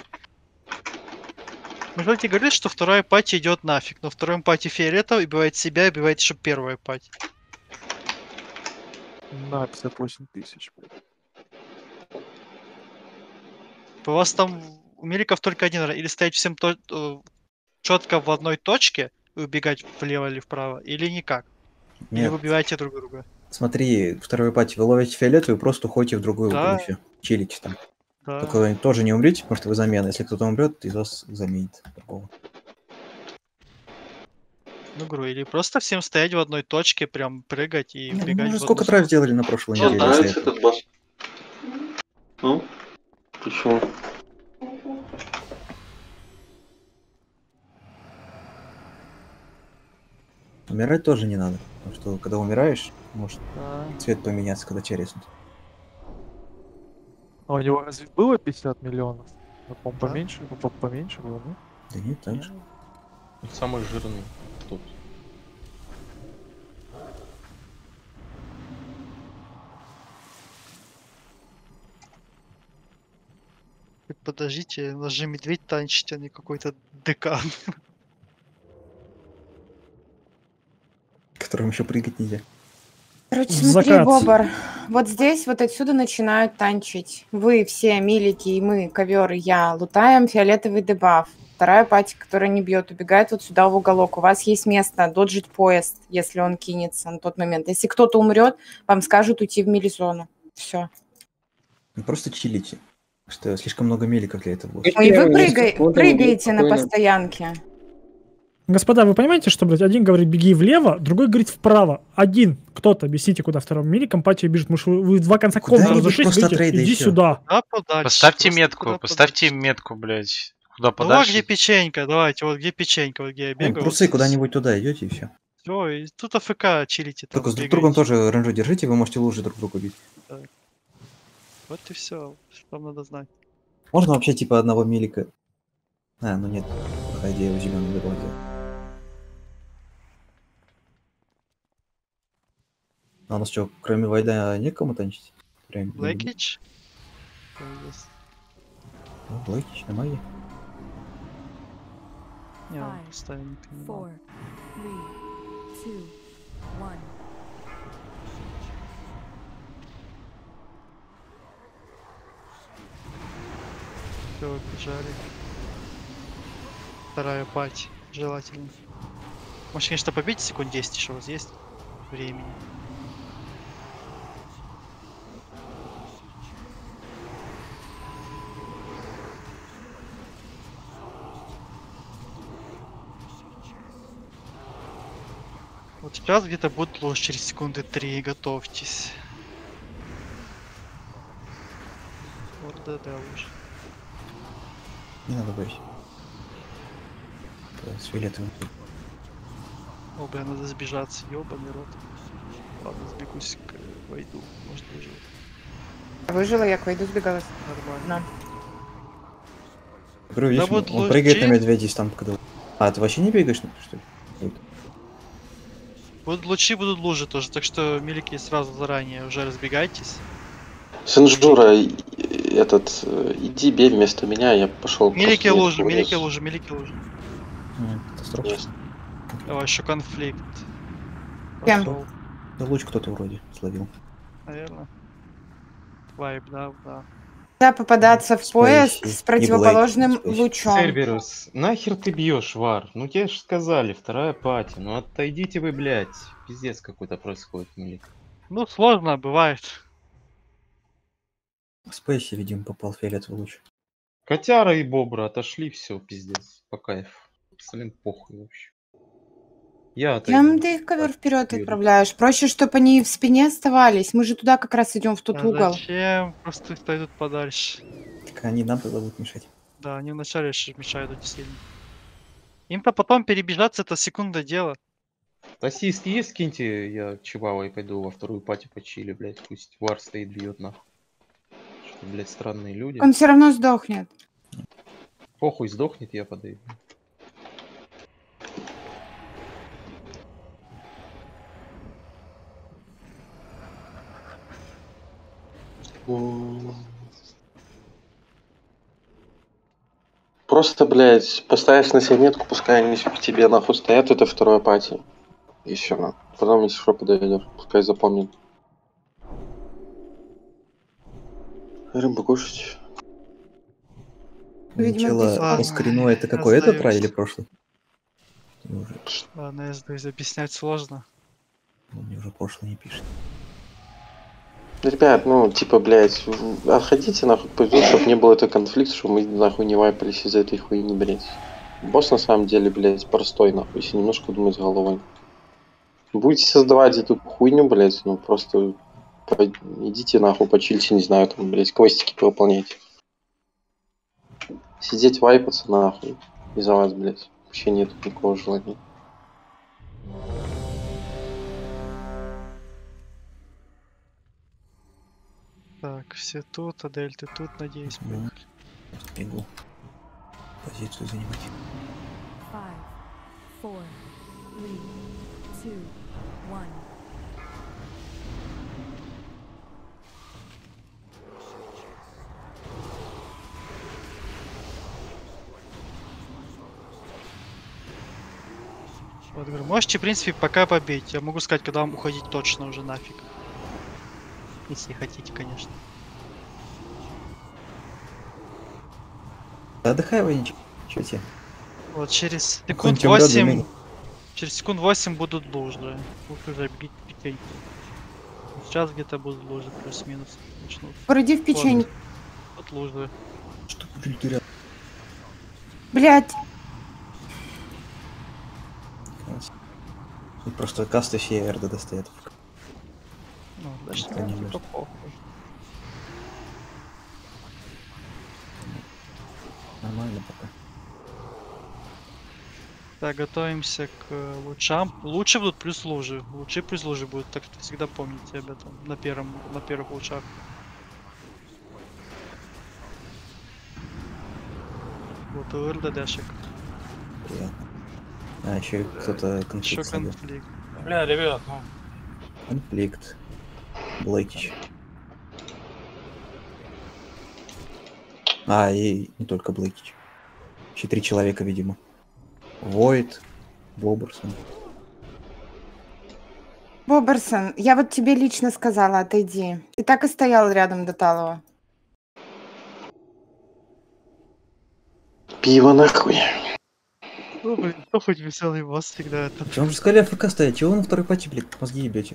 Мы вроде говорили, что вторая пати идет нафиг, но второй пати фиолетов убивает себя и убивает еще первая пати. На пятьдесят восемь тысяч. У вас там у миликов только один раз. Или стоять всем то, четко в одной точке и убегать влево или вправо, или никак. Или Нет. вы убиваете друг друга. Смотри, второй пати, вы ловите фиолетовую и просто уходите в другую Да. луку, и все. Чилите там. Да. Только вы тоже не умрете, потому что вы замена. Если кто-то умрет, из вас заменит другого. Ну, говорю, или просто всем стоять в одной точке, прям прыгать и Не, убегать. мы уже в сколько одну трав сделали на прошлой Мне неделе. нравится если это- этот босс. Ну? Почему? Умирать тоже не надо. Потому что когда умираешь, может Да. цвет поменяться, когда тебя резнут. А у него разве было пятьдесят миллионов? Ну, по Да. поменьше, ну, по- поменьше было, ну? Да нет, так же. Самый жирный тут. Так, подождите, у нас же медведь танчит, а не какой-то декан. Которым еще прыгать нельзя. Короче, В смотри, закат. Бобр, вот здесь вот отсюда начинают танчить. Вы все, милики, и мы, ковер и я, лутаем фиолетовый дебаф. Вторая пати, которая не бьет, убегает вот сюда в уголок. У вас есть место доджить поезд, если он кинется на тот момент. Если кто-то умрет, вам скажут уйти в милизону. Все. Ну, просто чилите. Что слишком много меликов для этого было. Ну и вы прыгай- прыгаете на постоянке. Господа, вы понимаете, что, блядь, один говорит беги влево, другой говорит вправо. Один, кто-то, объясните, куда втором мире компатию бежит, потому что вы в два конца комнаты Куда-нибудь разошлись, просто говорите, отрейда и иди всё. сюда. Куда подальше? Поставьте просто метку, куда поставьте метку, блядь. Куда Ну вот подальше. где печенька, давайте, вот где печенька, вот где я Ну, бегаю. трусы куда-нибудь туда идете и все. Все, и тут АФК чилите. Там, Только с друг бегаете. другом тоже РНЖ держите, вы можете лужи друг друга бить. Так. Вот и все, что вам надо знать. Можно вообще типа одного милика. А, ну нет. Плохая идея, зеленый добавил. А у нас что, кроме Вайда некому танчить? Прям. Блэкич? Ну, Блэкич на магии. Я Five, ставим, не понимал. four, three, two, one. Все, бежали. Вторая пать, желательно. Может, конечно, побить секунд десять еще у вас есть времени. Вот сейчас где-то будет ложь через секунды три, готовьтесь. Вот да, да, лучше. Не надо боюсь. Да, с фиолетовым. О, бля, надо сбежаться, ёбаный рот. Ладно, сбегусь к войду, может выживу. Выжила, я к войду сбегалась. Нормально. Говорю, видишь, Да вот он прыгает на лучи- медведей там, когда... А, ты вообще не бегаешь, ну, что ли? Вот. Будут лучи, будут лужи тоже, так что, милики, сразу заранее уже разбегайтесь. Сенжура, и- и- этот, э, иди бей вместо меня, я пошел. Милики лужи, милики лужи, милики лужи. А, катастрофа. Давай, еще конфликт. Кем? Пошел, Да луч кто-то вроде словил. наверное. Вайп, да, да. Да, попадаться в поезд Спейси. с противоположным лучом. Серверус, нахер ты бьешь, Вар? Ну тебе же сказали, вторая пати. Ну отойдите вы, блядь. Пиздец какой-то происходит, милик. Ну, сложно, бывает. Спейси, видимо, попал в фиолетовый луч. Котяра и Бобра отошли, все, пиздец, по кайфу. Блин, похуй вообще. Я отойду. Прям ты их ковер вперед отправляешь. Проще, чтобы они в спине оставались. Мы же туда как раз идем в тот А угол. зачем? Просто их пойдут подальше. Так они нам тогда будут мешать. Да, они вначале еще мешают очень сильно. Им-то потом перебежаться, это секунда дела. Ассист есть, киньте, я чивавой пойду во вторую пати почили, блядь, пусть Вар стоит, бьет нахуй. Что, блядь, странные люди. Он все равно сдохнет. Похуй, сдохнет, я подойду. Просто, блядь, поставишь на себя метку, пускай они к тебе нахуй стоят, это вторая пати. И все, на. Потом, если что, подойдешь, пускай запомнят. Рыбу кушать. Видимо, Начало здесь- по скрину это какой этот Раздаюсь. рай или прошлый? Уже, Ладно, я сдаюсь, объяснять сложно. он мне уже прошлый не пишет. Ребят, ну, типа, блядь, в- отходите нахуй, пойду, чтобы не было этого конфликта, чтобы мы нахуй не вайпались из-за этой хуйни, блядь. Босс на самом деле, блядь, простой, нахуй, если немножко думать головой. Будете создавать эту хуйню, блядь, ну, просто по- идите нахуй, почильте, не знаю, там, блядь, квестики выполняйте. Сидеть вайпаться нахуй из-за вас, блядь, вообще нет никакого желания. Так, все тут, Адель, ты тут, надеюсь, Ну, понял. бегу. Позицию занимать. Five, four, three, two, one. Вот, говорю, можете, в принципе, пока побить. Я могу сказать, когда вам уходить точно уже нафиг. Если хотите, конечно. Отдыхай, вы ничего. Чё тебе? Вот через секунд Какой-нибудь умрёт за восемь... меня. Через секунд восемь будут лужи. Будут уже бить печеньки. Сейчас где-то будут лужи, плюс-минус. Начнут. Пройди в печень. Вот лужи. Что культура? Блять. Тут просто касты все РД достает. Ну, дальше Никто не типа может. похуй. Нормально пока. Так, готовимся к лучам. Лучше будут плюс лужи. Лучи плюс лужи будут, так что всегда помните об этом на первом, на первых лучах. Вот у РДДшек. Приятно. А, еще кто-то Еще конфликт садил. конфликт. Бля, ребят, ну. Конфликт. Блэкич. А, и не только Блэкич. Еще три человека, видимо. Войд, Боберсон. Боберсон, я вот тебе лично сказала, отойди. Ты так и стоял рядом до Талова. Пиво нахуй. Ну, блин, кто хоть веселый босс всегда это. Вам же сказали АФК стоять, чего вы на второй пати, блядь, мозги ебете?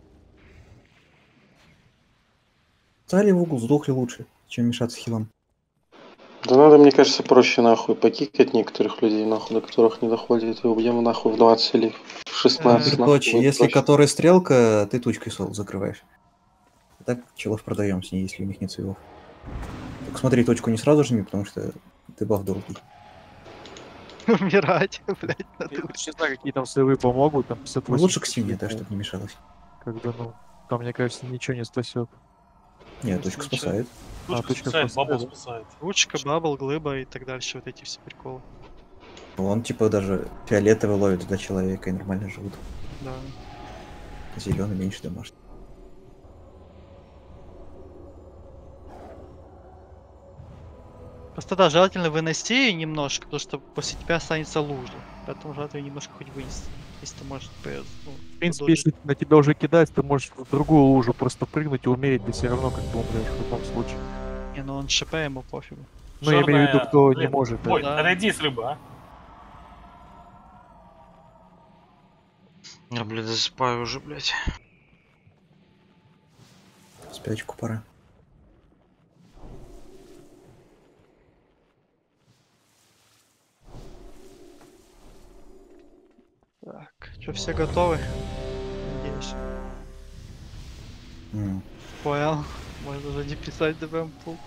Стали в угол, сдохли лучше, чем мешаться хилам. Да надо, мне кажется, проще нахуй покикать некоторых людей, нахуй, до которых не доходит, и убьем нахуй в двадцать или в шестнадцать. нахуй, Точь, будет если проще. которая стрелка, ты тучкой сол закрываешь. Так челов продаем с ней, если у них нет сейвов. Только смотри, точку не сразу жми, потому что ты баф долгий. Умирать, блядь. Я не знаю, какие там сейвы помогут, там пятьдесят восемь. Ну, лучше к стене, да, чтобы не мешалось. Как бы, ну, там, мне кажется, ничего не спасет. Нет, точка Ничего. спасает. А, Точка точка спасает, спасает, бабл да? спасает. Ручка, бабл, глыба и так дальше, вот эти все приколы. Он типа даже фиолетовый ловит туда человека и нормально живут. Да. Зеленый меньше домашний. Просто да, желательно выноси ее немножко, потому что после тебя останется лужа. Поэтому желательно немножко хоть вынести. Если ты можешь, ну, В принципе, если на тебя уже кидать, ты можешь в другую лужу просто прыгнуть и умереть, ты все равно как бы умрешь в любом случае. Не, ну он ШП, ему пофигу. Ну, я имею в виду, кто не Блин, может. да. Ой, Да. отойди с рыбы, а. Я, блядь, засыпаю уже, блядь. Спячку пора. Так, что, все готовы? Надеюсь. М. Понял. Можно уже не писать ДБМ пул.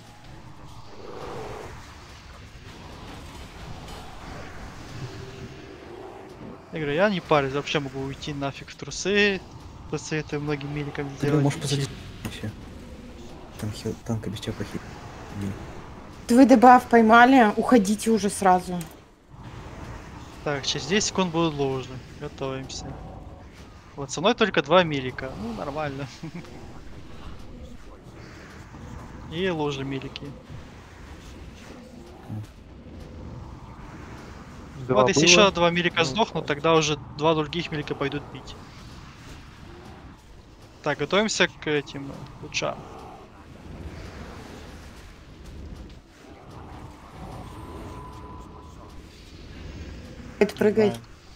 Я говорю, я не парюсь, вообще могу уйти нафиг в трусы. Трусы это многим миликам Ты сделать. можешь посадить все. Там хил, танка без тебя похит. Вы дебаф поймали, уходите уже сразу. Так, через десять секунд будут лужи. Готовимся. Вот со мной только два милика. Ну, нормально. И лужи милики. Два Вот если было. еще два милика сдохнут, тогда уже два других милика пойдут бить. Так, готовимся к этим лучам. Это прыгай.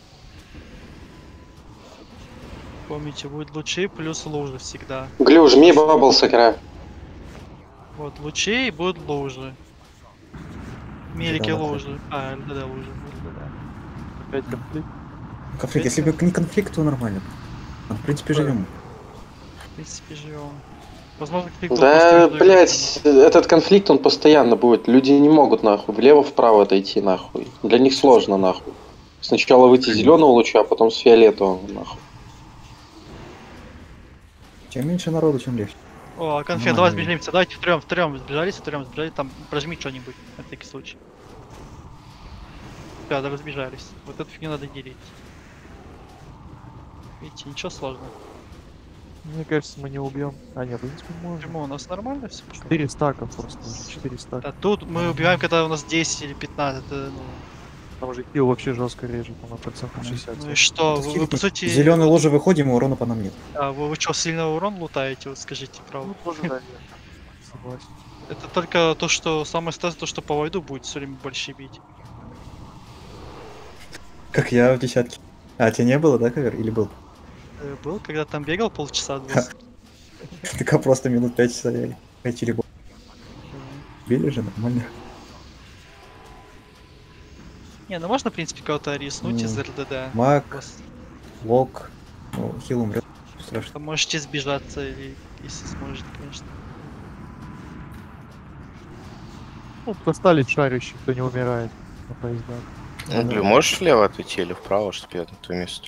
Помните, будет лучи плюс лужи всегда. Глю, жми бабл с экрана. Вот лучи и будут лужи. Милики Да, да, лужи. А, да, лужи. Да. Опять конфликт. Конфликт, если бы не конфликт, то нормально. А, в принципе, живем. В принципе, живем. Возможно, конфликт был Да, просто между блять, этот конфликт, он постоянно будет. Люди не могут нахуй влево-вправо отойти нахуй. Для них сложно нахуй. Сначала выйти с зеленого луча, а потом с фиолетового нахуй. Чем меньше народу, тем легче. О, конфет, Ну, давай и- сбежимся. Давайте втроем, втроем сбежались, втроем сбежали, там прожми что-нибудь, на всякий случай. Да, да, разбежались. Вот эту фигню надо делить. Видите, ничего сложного. Мне кажется, мы не убьем. А, нет, в принципе, можем. Почему? У нас нормально все? Четыре стака просто. Четыре стака. А тут мы убиваем, когда у нас десять или пятнадцать. Это, ну, Там же хил вообще жестко режет, по-моему, процентов шестьдесят. ну и что? Вы, вы, по сути... Зеленой лужи выходим, и урона по нам нет. А, вы, вы что, сильно урон лутаете? Вот скажите правду. Ну, тоже, да, согласен. Это только то, что самое страшное, то, что по войду будет все время больше бить. Как я в десятке. А, тебя не было, да, ковер? Или был? Э, Был, когда там бегал полчаса, двадцать. Так просто минут пять стояли. Пять или больше. Били же нормально. Не, ну можно, в принципе, кого-то риснуть Ну, из РДД. Маг, Вас- лок. Ну, хил умрет. Страшно. Там можете сбежаться, или- если сможете, конечно. Ну, остались шарящие, кто не умирает на поездах. Ну, Глю, можешь влево отойти или вправо, чтобы я на то место?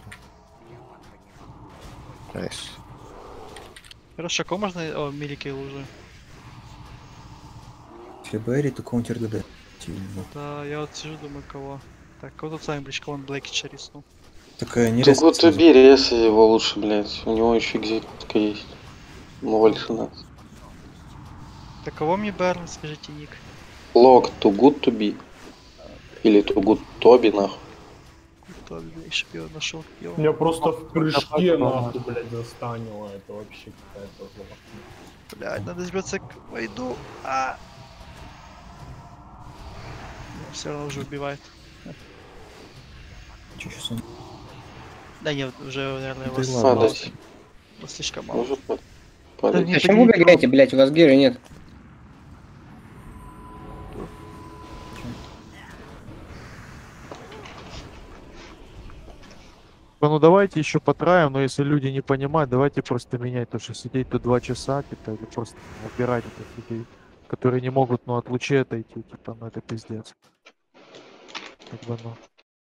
Найс. Хорошо, кого можно... О, милики и лужи. Если Берри, то контр ДД. Сильно. Да, я вот сижу, думаю, кого. Так, кого тут с вами близко? Вон Блэкича риснул. Такая не Так вот убей, резай его лучше, блять. У него еще экзекутка есть. ноль шестнадцать. Так, кого мне Берн, скажите, ник? Лог, too good to be. Или too good to be, нахуй. Готовлю, еще я нашел. Меня просто в прыжке нахуй, блядь, застанило. Это вообще какая-то злоба. Блядь, надо сбиться к войду. А! Все равно уже убивает. Че сейчас он? Да нет, уже, наверное, Да вас ладно. Падать. вас слишком мало. Может под- Да падать. нет, Почему вы не- играете, блядь, у вас гиры нет? Ну давайте еще потраем, но если люди не понимают, давайте просто менять, то что сидеть тут два часа, типа, или просто убирать этих людей, которые не могут, ну, от лучей отойти, типа, ну это пиздец. Как бы, ну.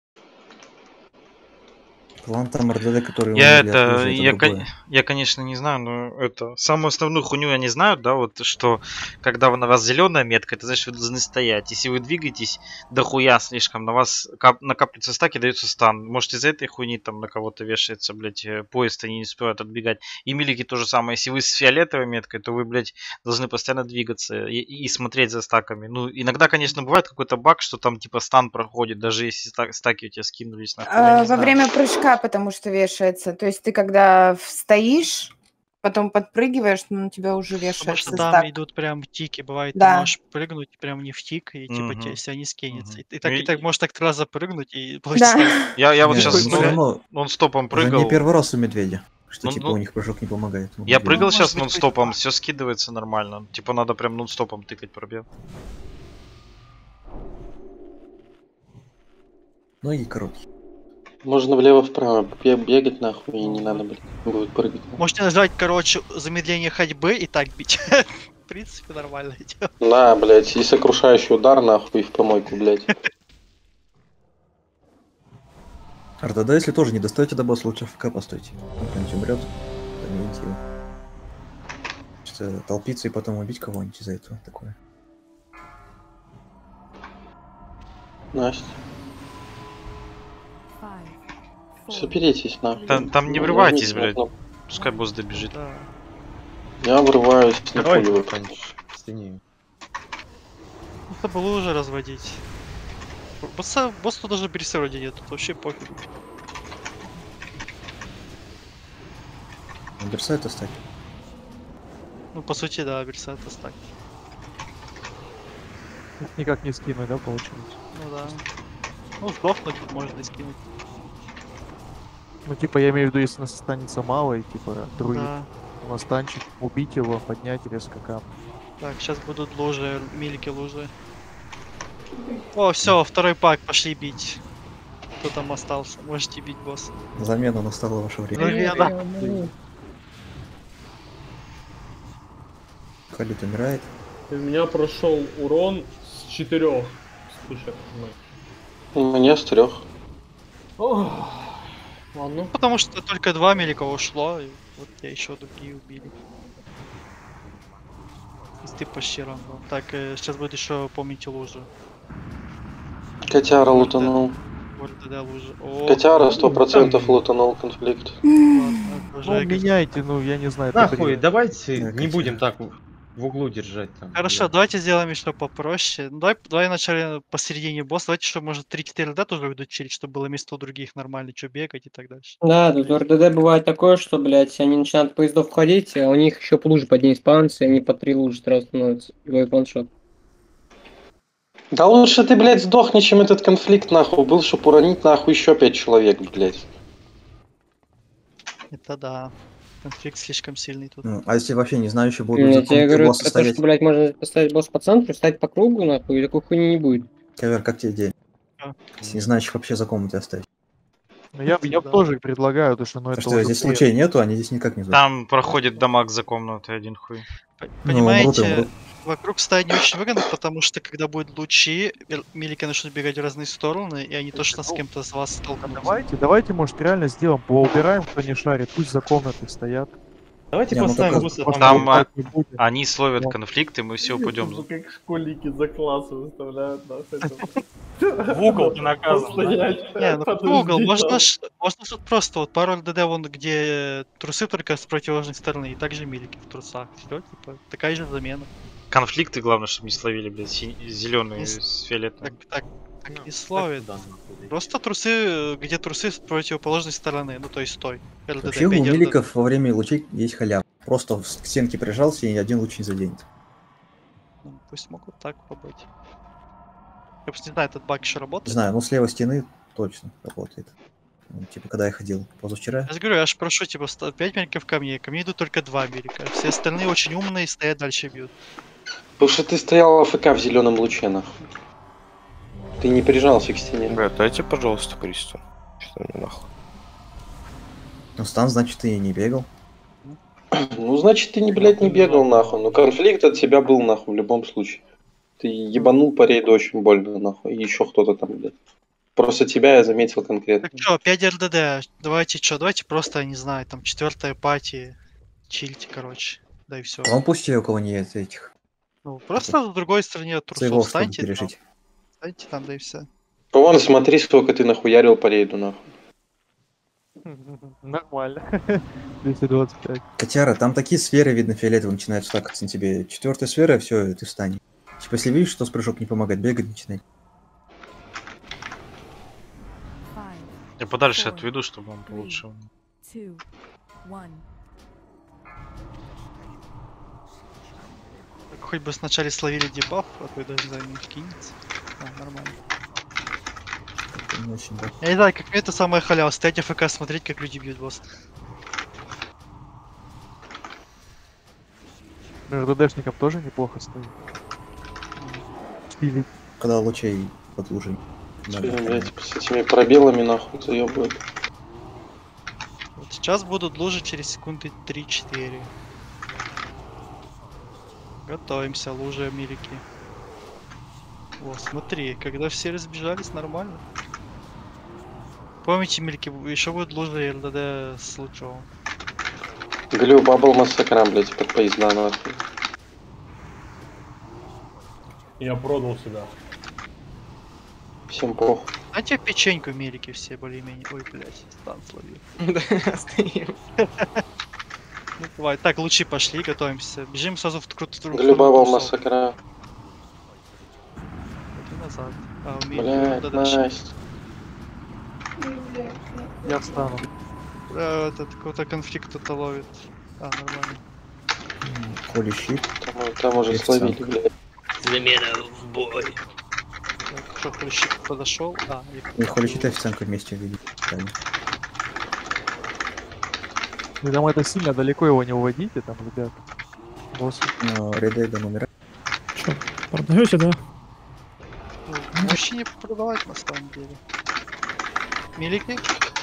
План там РДД, который Я умели это, оружие, это я, другое. кон- я, конечно, не знаю, но это самую основную хуйню я не знаю, да, вот что когда на вас зеленая метка, это значит, вы должны стоять. Если вы двигаетесь дохуя слишком, на вас кап- накапливаются стаки, дается стан. Может, из-за этой хуйни там на кого-то вешается, блядь, э, поезд, они не успевают отбегать. И милики то же самое. Если вы с фиолетовой меткой, то вы, блядь, должны постоянно двигаться и, и смотреть за стаками. Ну, иногда, конечно, бывает какой-то баг, что там типа стан проходит, даже если ста- стаки у тебя скинулись нахуй. я А, не во знаю. время прыжка, потому что вешается. То есть ты когда в- стоишь, потом подпрыгиваешь, ну, на тебя уже Потому вешается что там стак. идут прям тики, бывает, ты Да. можешь прыгнуть прям не в тик, и типа Мгм. тебе себя не скинется. И, и Ну так, и и- так можешь так три раза прыгнуть и Да. получится. Я, я вот Не, сейчас ну, всё равно нон-стопом уже прыгал. не первый раз у медведя, что Ну, типа ну, у них прыжок не помогает. у Я медведя. прыгал Ну, сейчас может быть, нон-стопом, все скидывается нормально. Типа надо прям нон-стопом тыкать пробел. Ноги короткие. Можно влево-вправо бе- бегать нахуй, и не надо, блядь, будет прыгать. Можете нажать, короче, замедление ходьбы и так бить. В принципе, нормально идет. На, блядь, и сокрушающий удар нахуй и в помойку, блядь. РДД, если тоже не достаете до босса, лучше ФК постойте. Кто-нибудь умрет, замените его. Что толпиться и потом убить кого-нибудь из-за этого такое. Настя, Five, соберитесь нахуй. Там, там не Ну, врывайтесь, нажмите на блядь. кнопку. Пускай босс добежит. Да. Я врываюсь на Давай, пулю. стени. Ну, это было уже разводить. Босса, боссу даже бересы вроде нет, тут вообще пофиг. Берса это стать. Ну, по сути, да, береса это стак. Их никак не скинуть, да, получилось? Ну да. Ну, сдохнуть можно и скинуть. Ну, типа, я имею в виду, если нас останется мало, и типа, друид, Да. у нас танчик, убить его, поднять резко кап. Так, сейчас будут лужи, милики лужи. О, все, второй пак, пошли бить. Кто там остался? Можете бить босса. Замена настало ваше время. Замена. Халид умирает. У меня прошел урон с четырех вспышек. У меня с трех. Ладно. Потому что только два милика ушло, и вот я еще другие убили. Если ты почти рандом. Так, сейчас будет еще, помните, лужи. Котяра лутанул. Вот тогда лужи. О, Котяра сто процентов лутанул конфликт. ладно, Ну, Жека. меняйте, ну, я не знаю, это Нахуй, бред. давайте Так, не а будем чё? так в в углу держать там. Хорошо, блядь. давайте сделаем еще попроще. Ну, Давай, давай вначале посередине босса. Давайте, чтобы может три-четыре ряда тоже ведут чилить, чтобы было место у других нормально, что бегать и так дальше. Да, тут у РДД бывает такое, что, блядь, они начинают в поездов входить, а у них еще лужи под ней спавнятся, и они по три лужи сразу становятся. И ловят ваншот. Да лучше ты, блядь, сдохни, чем этот конфликт нахуй был, чтобы уронить нахуй еще пять человек, блядь. Это да. Конфликт слишком сильный тут. Ну, а если вообще не знающие будут Я за тебе комнаты говорю, босса про то, стоять? что, блядь, можно поставить босс по центру, стать по кругу, нахуй, и такой хуйни не будет. Ковер, как тебе идея? А. Если не знающих вообще за комнаты оставить. Ну, я, я Да. тоже предлагаю, потому что, ну, Потому это что уже здесь бред. случаев нету, они здесь никак не знают. Там проходит дамаг за комнату один хуй. П- Ну, умрут и Понимаете, умрут. вокруг стоять не очень выгодно, потому что когда будут лучи, мил- милики начнут бегать в разные стороны, и они точно с кем-то с вас столкнутся. Давайте, давайте, может, реально сделаем, поубираем, кто не шарит, пусть за комнатой стоят. Давайте Не, ну поставим только- босса Может, там. Там, а, не будет. Они словят Ну. конфликт, и мы все пойдем. Ну, как школьники за класс выставляют нас. В угол ты наказан, да? Не, ну в угол, можно, ж- можно ж просто вот пару РДД вон, где трусы только с противоположной стороны, и также милики в трусах. Все, типа, такая же замена. Конфликты, главное, чтобы не словили, блядь, зеленые Если- с фиолетовым. Так, так, Так не словит. Просто трусы, где трусы с противоположной стороны, ну то есть той. РДД, Вообще у пять РДД. миликов во время лучей есть халява. Просто в к стенке прижался и ни один луч не заденет. Ну, пусть могут так побыть. Я просто не знаю, этот баг еще Не работает. знаю, но с левой стены точно работает. Ну, типа, когда я ходил позавчера. Я же говорю, я ж прошу, типа, пять мельков ко мне, ко мне идут только два мелика. Все остальные очень умные, стоят дальше бьют. Потому что ты стоял АФК в зеленом луче, нахуй. Ты не прижался к стене. Ребят, дайте, пожалуйста, Кристо. Что мне нахуй. Ну, стан, значит, ты и не бегал. Ну, значит, ты, не, блядь, не бегал, нахуй. Но конфликт от тебя был, нахуй, в любом случае. Ты ебанул по рейду очень больно, нахуй. И еще кто-то там, блядь. Просто тебя я заметил конкретно. Так что, пять РДД, давайте что, давайте просто, я не знаю, там, четвертая пати, чильте, короче. Да и все. Ну, пусть у кого нет этих. Ну, просто на другой стороне от трусов Сейвов, чтобы встаньте там, пережить. встаньте там, да и все. Вон, смотри, сколько ты нахуярил по рейду, нахуй. Нормально. двести двадцать пять. Котяра, там такие сферы, видно, фиолетовым начинают стакаться на тебе. Четвертая сфера, все, ты встань. Типа, если видишь, что с прыжок не помогает, бегать начинай. Я подальше отведу, чтобы он получше. Two, one. Так хоть бы сначала словили дебаф, а то и даже за них кинется. А, нормально. Это не очень, да. Я не знаю, как мне это самое халява, стоять АФК, смотреть, как люди бьют босса. РДДшникам тоже неплохо стоит. Или Когда лучей под лужей. Блин, блядь, с этими пробелами, нахуй, заебывает. Вот сейчас будут лужи через секунды три-четыре. Готовимся, лужи Америки. Вот, смотри, когда все разбежались, нормально. Помните, Мильки, еще будет лужа РДД с лучом. Глю, бабл массакрам, блядь, под поезда, нахуй. Я продал себя. Всем похуй. Знаете, печеньку Мелики все более-менее. Ой, блядь, стан словил. Да, стоим. Ну, давай. Так, лучи пошли, готовимся. Бежим сразу в крутую Глю, бабл массакрам. назад. А, у меня Блядь, вот это щ- Настя. я встану. Бля, этот какой-то конфликт кто-то ловит. А, нормально. Холи щит. Там, там уже словили, блядь. Замена в бой. Так, что, хрущик подошел? А, И холи щит и официантка вместе видит. Правильно. Вы там это сильно далеко его не уводите, там, ребят. Босс. Но Редега номера. Что, продаете, да? ну, мужчине продавать на самом деле. Милики?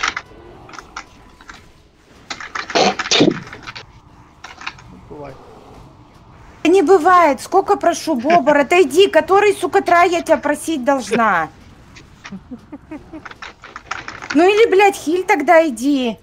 Ну, бывает. Не бывает. Сколько прошу, Бобр, отойди. Который, сука, трай я тебя просить должна? Ну или, блядь, хиль тогда иди.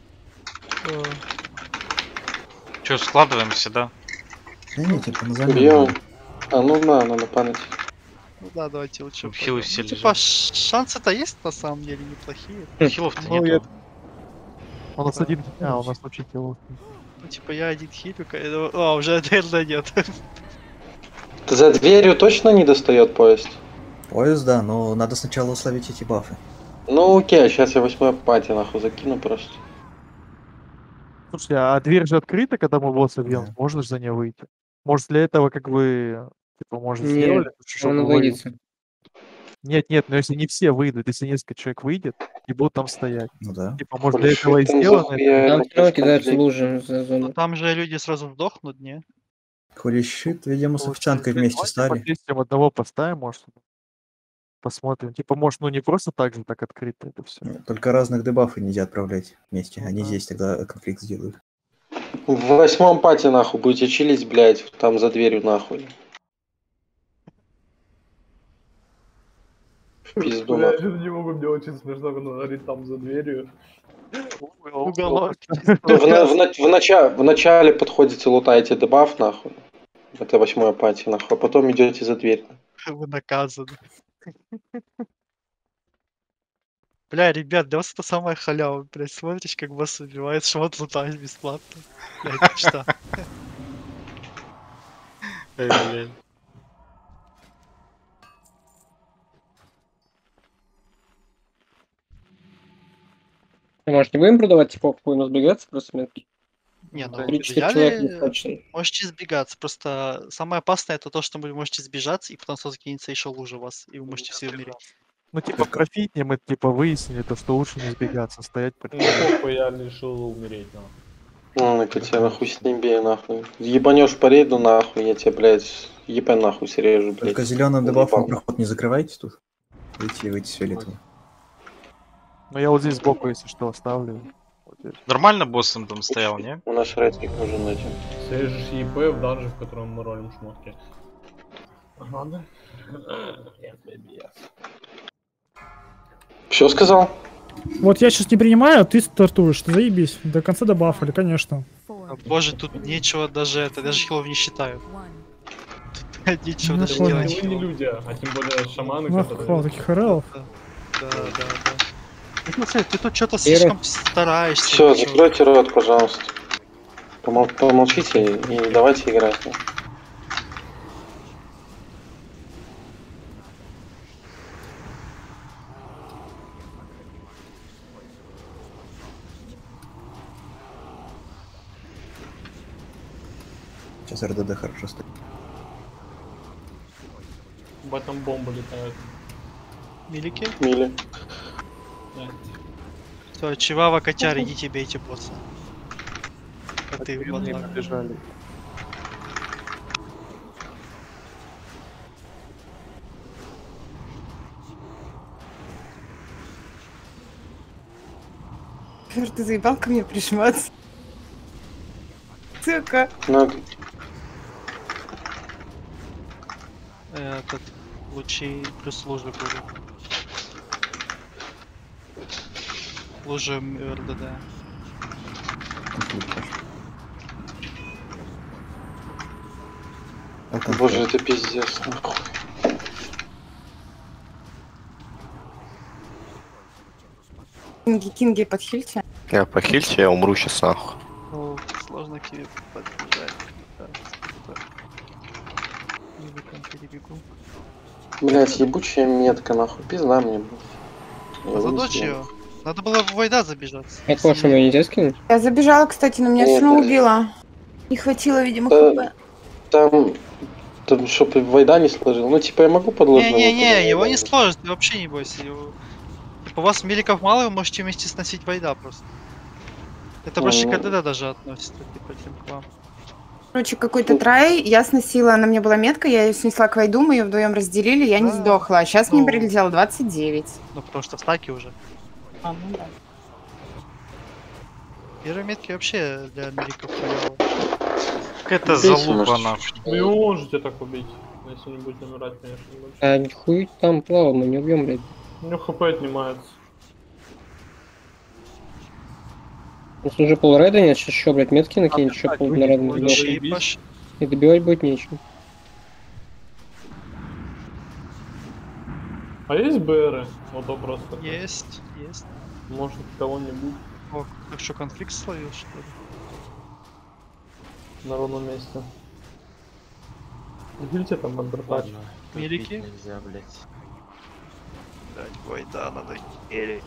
Че, складываемся, да? Да не, типа, на Бьем. замену. А ну на, надо память. Ну да, давайте лучше. Хилы пойдем. все Ну, типа, ш- шансы-то есть на самом деле неплохие. Хилов-то Ну, я- нету. У нас один... А, у нас вообще тело. Ну, типа, я один хилю, ка- э, а, уже наверное, нет. За дверью точно не достает поезд? Поезд, да, но надо сначала условить эти бафы. Ну окей, сейчас я восьмой пати нахуй закину просто. Слушайте, а дверь же открыта, когда мы босса бьем? Да. Можно же за нее выйти? Может, для этого, как бы, типа, может, Нет, сделали, чтобы он вы- выйдется. Нет, нет, но если не все выйдут, если несколько человек выйдет и будут там стоять. Ну да. Типа, может, для Блин, этого и там сделано захуя- это? Там ну, все равно просто, кидаются блядь. лужи за Ну, зону. там же люди сразу сдохнут, не? Холи щит, видимо, с Вот, официанткой давайте вместе стали. потестим, одного поставим, может. Посмотрим. Типа, может, ну не просто так же так открыто это все. Только разных дебафы нельзя отправлять вместе. Они здесь тогда конфликт сделают. В восьмом пати нахуй будете чилить, блядь, там за дверью нахуй. В пизду Бля, я нахуй. же не могу, мне очень смешно, когда он говорит там за дверью. Уголок. Ну, в, на- в, на- в, нача- в начале подходите, лутаете дебаф нахуй. Это восьмой пати нахуй, а потом идете за дверь. Вы наказаны. Бля, ребят, для вас это самая халява. Блядь, смотришь, как вас убивает, шмот лутаешь бесплатно. Блядь, мечта. Эй, блядь. Может, не будем продавать типов, будем разбегаться просто метки? Не, ну, Три-четыре в человека идеале достаточно. можете избегаться. Просто самое опасное это то, что вы можете сбежать, и потом сразу кинется еще лучше вас, и вы можете все умереть. Ну, типа, в граффити мы, типа, выяснили то, что лучше не избегаться, стоять под Ну, похуй, я решил умереть, нахуй. Ну, на тебя нахуй с ним бей, нахуй. Ебанешь по рейду, нахуй, я тебя, блядь, ебать нахуй срежу, блядь. Только зеленым дебафом Уебал. проход не закрывайте тут. Выйти и выйти с фиолетовым. Ну, я вот здесь сбоку, если что, оставлю. Вот здесь. Нормально боссом там стоял, не? У нас рейтинг нужен этим. Срежешь ЕП в данже, в котором мы ролим шмотки. Ладно. Нет, baby, yes. Все сказал? Вот я сейчас не принимаю, а ты стартуешь. Ты заебись. До конца добафали, конечно. А, Боже, тут нечего даже это, даже хилов не считаю. Тут нечего Ну, даже понял. делать Вы не хилов. люди, а тем более шаманы, Ну, которые... хвал таких орелов. Да, да, да. Ну, смотри, ты тут что-то Ира. слишком стараешься. Все, чё. закройте рот, пожалуйста. Помол- Помолчите и давайте играть. Сейчас РДД хорошо стоит. В этом бомба летает. Милики? Мили. Да. Все, Чивава, котяр, идите бейте босса. А ты Они вот так. побежали. Фер, ты заебал ко мне прижиматься? Сука. Надо. Этот лучи плюс лужи будут. Лужи РДД. Боже, это пиздец, нахуй. Кинги, кинги, подхильте. Я похильте, я умру сейчас нахуй. Ну, сложно к тебе подбежать. Так, типа. Миликом перебегу. Блять, ебучая метка, нахуй. Пизда мне, блядь. Я Задочь вынес, ее. Надо было в Вайда забежать. Это вашу меня нельзя скинуть? Я забежала, кстати, но меня Нет, все равно э, убила. Не хватило, видимо, Да. хп. Там, там, чтоб Вайда не сложил. Ну, типа, я могу подложить. Не-не-не, его не сложит, ты вообще не бойся. Его... Типа, у вас миликов мало, вы можете вместе сносить Вайда просто. Это больше Ну. к РДД даже относится, типа, чем к вам. Короче, какой-то трай, я сносила, на мне была метка, я ее снесла к Вайду, мы ее вдвоем разделили, я не Да. сдохла. А сейчас мне Ну. прилетело двадцать девять. Ну, потому что в стаке уже. А, ну да. Первые метки вообще для миликов халявы. Какая-то Бейся, залупа, может. нахуй. Вы его можете так убить, если не будете умирать, конечно. больше. А хуй там плавал, мы не убьем, блядь. У него хп отнимается. У нас уже полреда нет, сейчас еще, блядь, метки накинет, еще так, полреда выйди, набьет. заебись. Паш, И добивать будет нечего. А есть БРы? Вот то просто. есть, есть. Может кого-нибудь О, так что конфликт словил, что ли? на ровном месте. Видите там андертач? Милики? Нельзя, блять. Блять, Вайда надо или.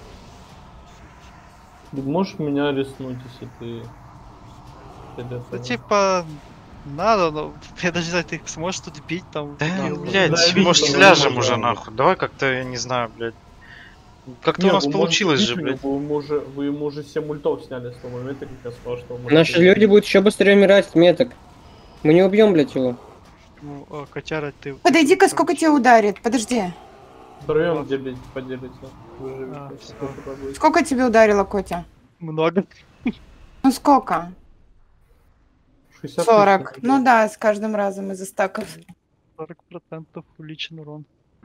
Ты можешь меня резнуть, если ты... ты Да этого- типа, надо, но я даже не знаю, ты их сможешь тут бить там. Да, Ну, блядь, да, видно, может что сляжем нормально, уже да. нахуй. Давай как-то, я не знаю, блядь. Как-то Не, у нас вы получилось можете же, бить блядь. его, Вы ему уже, вы ему уже семь ультов сняли с того момента, как я сказал, что вы можете Наши бить. люди будут еще быстрее умирать от меток. Мы не убьем, блядь, его. Ну, о, котяра, ты... Подойди-ка, сколько тебя ударит, подожди. Втроем делить, поделите. Вы А, живете. всё. сколько побыть. Сколько тебе ударило, Котя? Много. Ну сколько? шестьдесят сорок. тысяч. Ну да, с каждым разом из-за стаков. сорок процентов увеличен урон.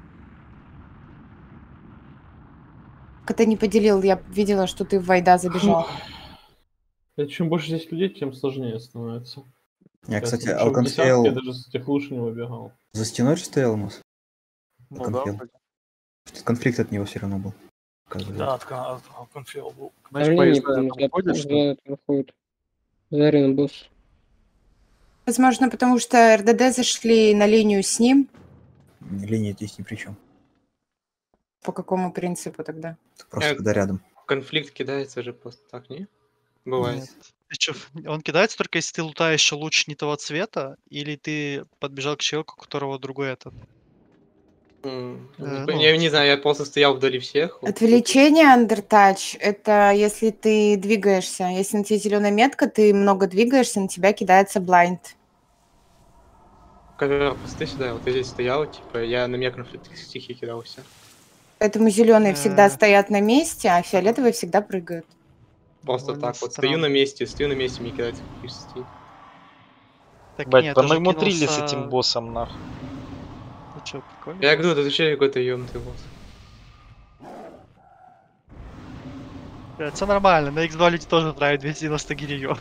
Как ты не поделил, я видела, что ты в Вайда забежал. И чем больше здесь людей, тем сложнее становится. Я, кстати, Если бы в десятке, я Алконфейл даже с этих луж не выбегал. за стеной же стоял у нас. Ну да, Алконфейл. вроде. Конфликт от него все равно был. оказывается. Да, от, от, от конфейл был. Значит, Давление поезда потом там за- ходят, что ли? за это выходит. За арену босс. Возможно, потому что РДД зашли на линию с ним. Линия здесь ни при чем. По какому принципу тогда? Просто Э, когда рядом. конфликт кидается же просто так, не? Бывает. Нет. Ты чё, он кидается только если ты лутаешь луч не того цвета, или ты подбежал к человеку, у которого другой этот. М, Э, не ну, по- Я не типа. знаю, я просто стоял вдали всех. вот, Отвлечение Undertouch — это если ты двигаешься. Если на тебе зеленая метка, ты много двигаешься, на тебя кидается блайнд. Ковер, посмотри сюда, вот я здесь стоял, типа, я на меня конфликт стихи кидался. Поэтому зеленые всегда Э. стоят на месте, а фиолетовые всегда прыгают. Просто Довольно так вот стою на странно. месте, стою на месте, мне кидается какие-то стихи. Так Бать, нет, тоже понамутрили с этим кинулся... боссом, нахуй. Ты чё, прикольно? Я говорю, это вообще какой-то ёбнутый босс. Блядь, всё нормально, на икс два люди тоже тратят двести девяносто гирьё.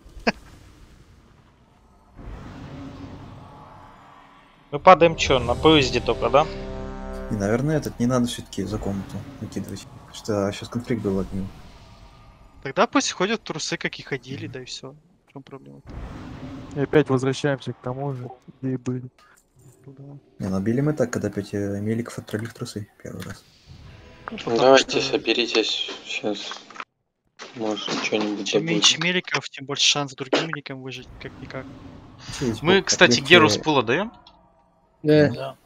Мы падаем чё, на поезде только, да? И, наверное, этот не надо все-таки за комнату накидывать. Потому что сейчас конфликт был от него. Тогда пусть ходят трусы, как и ходили, да и все. В чем проблема? И опять возвращаемся к тому же, где и были. Не, ну били мы так, когда пять э, меликов отправили в трусы первый раз. Давайте соберитесь сейчас. Может, что-нибудь Чем меньше забудем. меликов, тем больше шанс другим меликам выжить, как-никак. Мы, кстати, Геру с пула даем? Да. Да.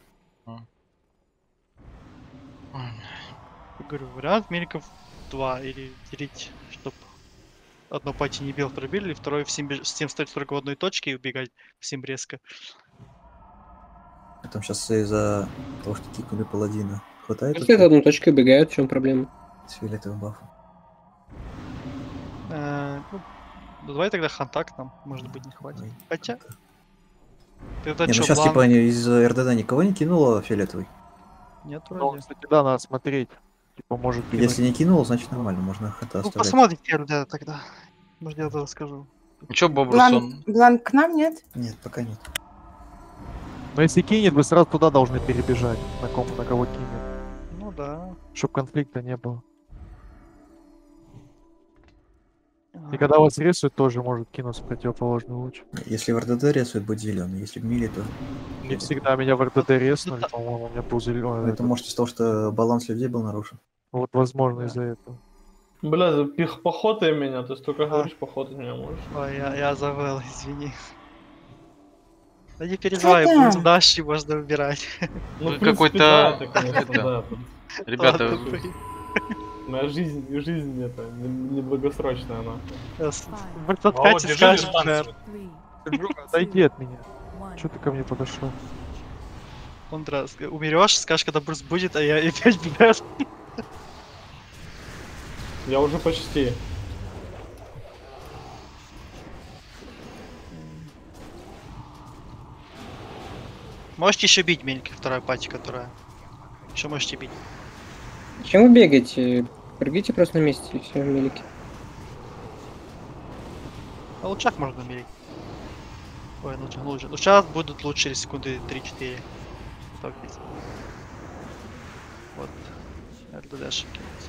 Я говорю, вариант меликов два, или делить, чтобы одно пати не бил, второй били, второй всем, беж- всем стоять только в одной точке и убегать всем резко. А там сейчас из-за того, что кикнули паладина. Хватает? Если в одну точку убегают, в чем проблема? С фиолетовым бафом. Э, ну, ну, давай тогда хантак нам, может быть, не хватит. Хотя... Тогда Не, чё, ну сейчас бланк? типа они из эр дэ дэ никого не кинуло фиолетовый. Нет, Ну, вроде. кстати, да, надо смотреть. Типа, может кинуть. Если не кинуло, значит нормально, можно хата Ну, оставлять. посмотрите РД тогда. Может, я тогда скажу. Чё, Бобрус, Бланк, он... бланк к нам, нет? Нет, пока нет. Но если кинет, вы сразу туда должны перебежать, на, ком, на кого кинет. Ну да. Чтоб конфликта не было. И когда вас рисуют, тоже может кинуться противоположный луч. Если в эр дэ дэ рисует, будет зеленый. Если в мили, то... Не всегда меня в эр дэ дэ реснули, по-моему, у меня был зеленый. Это может из-за того, что баланс людей был нарушен. Вот, возможно, из-за этого. Бля, пих похотай меня, ты столько говоришь, похотать меня можешь. Ой, я, я забыл, извини. Да не переживай, Что будет там? Даши можно выбирать. Ну, Вы в принципе, какой-то- да, это, конечно, это- да. Ребята, Ладно, блин. Моя жизнь, жизнь это, не- недолгосрочная она. Сейчас будет от Володя, Кати держи скажет, дистанцию. Three, Друг, отойди от меня. one. Че ты ко мне подошел? Кондра, ск- умерешь, скажешь, когда Брус будет, а я опять блядь. Я уже почти. Можете еще бить мельки, вторая пати, которая. Еще можете бить. Чем вы бегаете? Прыгайте просто на месте, и все, мелики. На лучах можно мерить. Ой, ну лучше, лучше. Ну сейчас будут лучше через секунды три-четыре. Так ведь. Вот. РДДшки.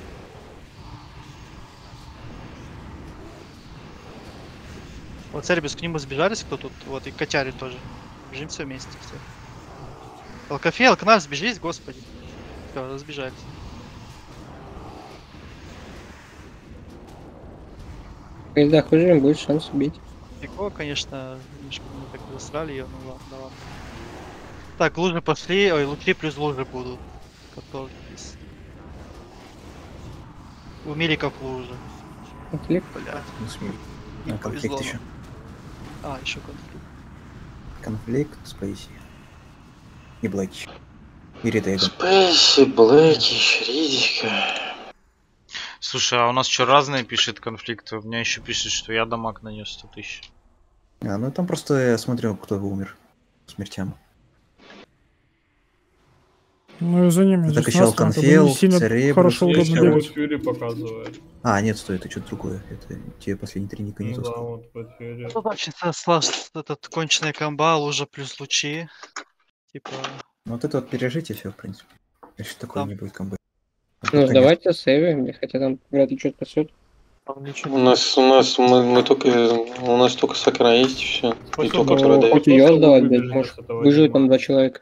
Вот Цербис, к нему сбежались кто тут? Вот, и Котяри тоже. Бежим все вместе. Все. Алкофел, к нам сбежись, господи. Все, разбежались. В поездах выживем, будет шанс убить. Пико, конечно, немножко мы так засрали ее, ну ладно, ладно. Так, лужи пошли, ой, лучи плюс лужи будут. Готовьтесь. У миликов лужи. Конфликт? Блядь. Ну, с мили. Не А, конфликт повезло. еще. А, еще конфликт. Конфликт, Спейси. И Блэки. И Редейган. Спейси, Блэки, Ридика. Слушай, а у нас что, разные пишет конфликты? У меня еще пишет, что я дамаг нанес сто тысяч. А, ну там просто я смотрю, кто умер. Смертям. Ну, извини меня. Это здесь качал нас там как бы Конфел, не сильно Церебрус. хорошо Есть удобно вот бегать. Фьюри показывает. А, нет, стой, это что-то другое. Это те последние три ника не Ну то да, сказал. вот вот Фьюри. Тут очень слаж, этот конченый комба, лужа плюс лучи. Типа, Ну вот это вот пережите все, в принципе. Если такое Там. не будет комбо. Ну, давайте сейвим, хотя там вряд ли что-то спасет. Там ничего У нас, у нас, мы, мы только, у нас только сакра есть и все. И Спасибо. то, которая Ну, дает. Хоть ее Просто сдавать, выбежали блядь, может с этого выживет дерьма. там два человека.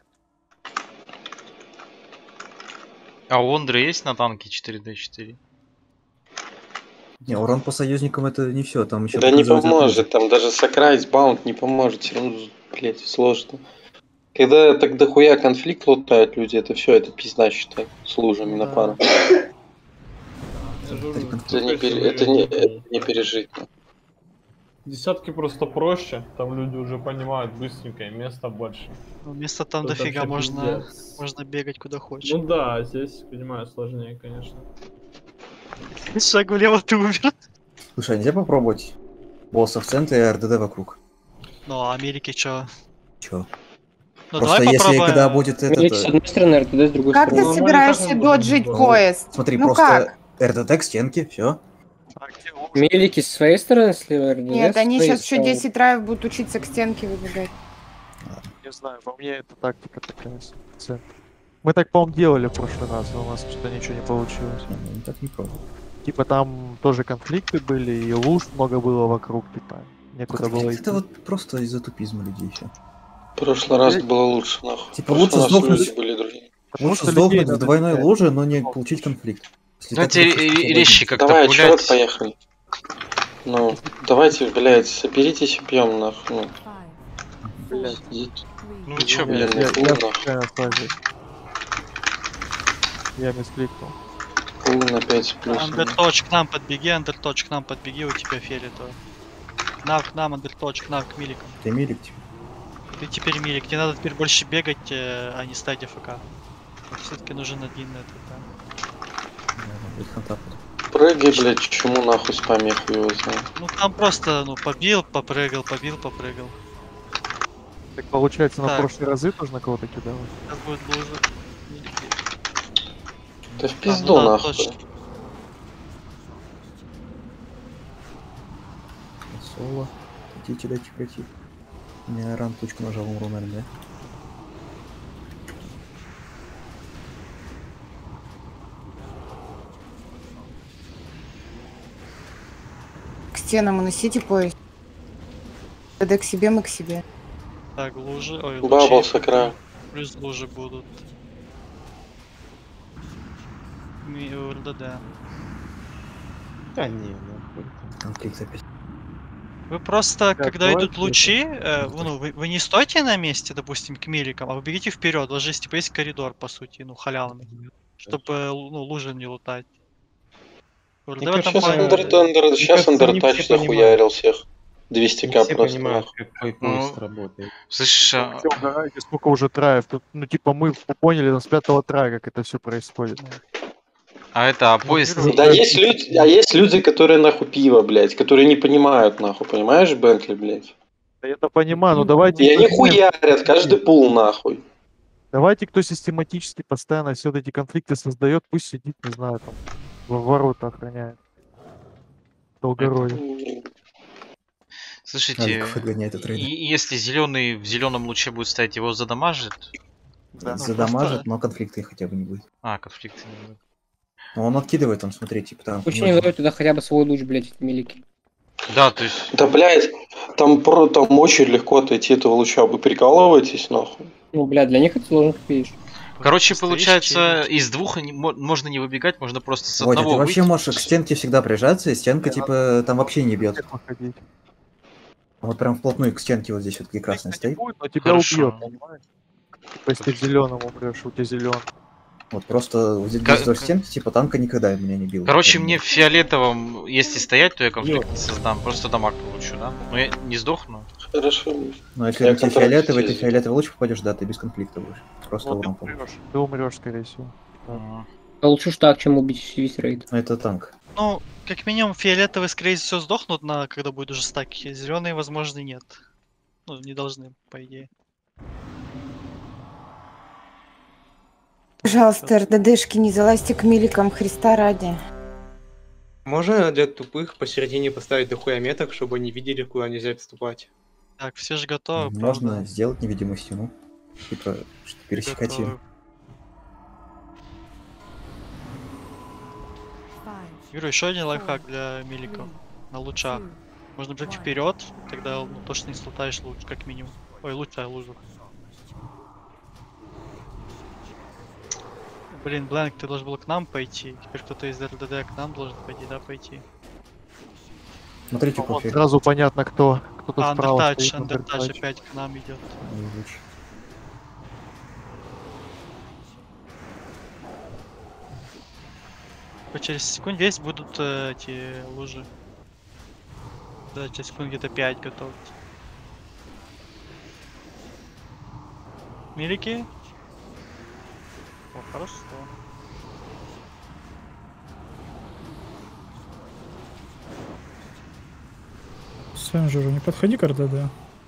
А у Ондры есть на танке четыре дэ четыре? Не, урон по союзникам это не все, там еще Да не показывают поможет, там даже Сакрайс Баунд не поможет, все равно, блядь, сложно. Когда так дохуя конфликт лутают люди, это все, это пизда считай, с лужами на пару. Я же говорю, Это не, такой пере- себе это не, игрок. это не пережить. Десятки просто проще, там люди уже понимают быстренько, и места больше. Ну, места там Тут дофига, вообще можно, пиздец. можно бегать куда хочешь. Ну да, здесь, понимаю, сложнее, конечно. Шаг влево ты умер. Слушай, а нельзя попробовать босса в центре и РДД вокруг? Ну, а Америки чё? Чё? Ну, Просто давай если попробуем. когда будет этот... Америки с одной стороны, РТД с другой Как ты стороны. собираешься доджить поезд? Смотри, Ну просто как? РДД к стенке, все. Мелики с своей стороны слева, РДД Нет, с они своей сейчас еще стороны. десять раев будут учиться к стенке выбегать. Не знаю, по мне это тактика такая. с- центр. Мы так, по-моему, делали в прошлый раз, но у нас что-то ничего не получилось. Ну, так не пробовал. Типа там тоже конфликты были, и луж много было вокруг, типа. Некуда было идти. Это вот просто из-за тупизма людей все. В прошлый раз было лучше, нахуй. Типа В лучше прошлый раз сдохнуть, люди были другие. Потому лучше что сдохнуть людей в двойной надо ложе, но не получить конфликт. Если так Давайте лучше ре- свободнее. резче как-то Давай, чувак, гулять. поехали. Ну, давайте, блядь, соберитесь и пьем, нахуй. Ну, Блядь. идите. Ну вы чё, Я, блядь? я, Блин, я, нахуй. я, сразу. Я мискликнул. Хуй на пять с плюсом. Андерточ, к нам подбеги, Андерточ, к нам подбеги, у тебя фиолетово. К нам, к нам, Андерточ, к нам, к миликам. Ты милик, типа. Ты теперь милик, тебе надо теперь больше бегать, э, а не стать АФК. Все-таки нужен один этот, да. Да, будет ханта потом. Прыгай, блядь, чему нахуй с помеху его знает. Ну там просто, ну, побил, попрыгал, побил, попрыгал. Так получается, на Так. прошлые разы тоже на кого-то кидалось. Сейчас будет лужа. Да в пизду ну да, нахуй. точно. Соло. Хотите дайте пройти. У меня ран точку нажал, умру, наверное, да? К стенам уносите поезд. РДД к себе, мы к себе. Так, лужи, ой, Бабл лучи. сакраю. Плюс лужи будут. Ми- РДД. Да не, нахуй. Конфликт опять. Вы просто, Так, когда идут давайте лучи, э, вы, ну, вы, вы не стойте на месте, допустим, к миликам, а вы бегите вперед, ложись, типа есть коридор, по сути, ну, халявный, чтобы ну, лужи не лутать. РДД в этом Сейчас плане- Андер, Андер, сейчас кажется, не Андертач все захуярил всех. двести Не ка все просто. понимают, нахуй. как поезд работает. Слышишь, а, Все угораете, сколько уже траев. Тут, ну, типа, мы поняли, с пятого трая, как это все происходит. а это, а поезд... Да есть люди, а есть люди, которые нахуй пиво, блядь, которые не понимают нахуй, понимаешь, Бентли, блядь? Да я-то понимаю, но давайте... И они хуярят каждый пул нахуй. Давайте, кто систематически постоянно все вот эти конфликты создает, пусть сидит, не знаю, там, в ворота охраняет. Долгородие. Слушайте, Алик выгоняет от рейда. и- если зеленый в зеленом луче будет стоять, его задамажит? Да, ну, Задамажит, просто- но конфликта хотя бы не будет. А, конфликты не будет. Но он откидывает, он, смотри, типа там... Пусть они дают туда хотя бы свой луч, блядь, эти милики. Да, то есть... Да, блядь, там, про, там очень легко отойти этого луча. Вы прикалываетесь, нахуй? Ну, блядь, для них это сложно, как видишь. Короче, Стоишь, получается, чилишь. из двух не- мо- можно не выбегать, можно просто с Водя, ты одного вообще выйти. можешь к стенке всегда прижаться, и стенка, типа, там вообще не бьет. Походить. Вот прям вплотную к стенке вот здесь вот где красный стоит. Будет, но тебя Хорошо. убьет, понимаешь? Типа, если ты зеленым умрешь, у тебя зеленый. Вот просто вот здесь Ка- вдоль стенки, типа, танка никогда меня не бил. Короче, Прям, мне ну, в фиолетовом, если стоять, то я конфликт не создам. Просто дамаг получу, да? Но я не сдохну. Хорошо. Ну, если Я у тебя контроль фиолетовый, ты здесь. фиолетовый луч попадешь, да, ты без конфликта будешь. Просто Ну, ты урон получишь. умрешь, ты умрешь, скорее всего. Ага. А лучше уж так, чем убить весь рейд. Ну, это танк. Ну, как минимум, фиолетовые, скорее всего, сдохнут, на, когда будет уже стаки. Зеленые, возможно, нет. Ну, не должны, по идее. Пожалуйста, РДДшки, не залазьте к миликам, Христа ради. Можно для тупых посередине поставить дохуя меток, чтобы они видели, куда нельзя отступать? Так, все же готовы, Можно правда? сделать невидимую стену. Типа, что пересекать ее. Готовы. Говорю, еще один лайфхак для миликов. На лучах. Можно бежать вперед, тогда ну, точно не слутаешь луч, как минимум. Ой, луч, а лужу. Блин, Бланк, ты должен был к нам пойти. Теперь кто-то из РДД к нам должен пойти, да, пойти. Смотрите, Вот кофе. сразу понятно, кто, кто тут А, справа Андертач, стоит. Андертач Андертач. опять к нам идет. Не лучше. Через секунд десять будут э, эти лужи. Да, через секунд где-то пять готовьте. Милики? О, хорошо. Сенжуру, не подходи к РДД.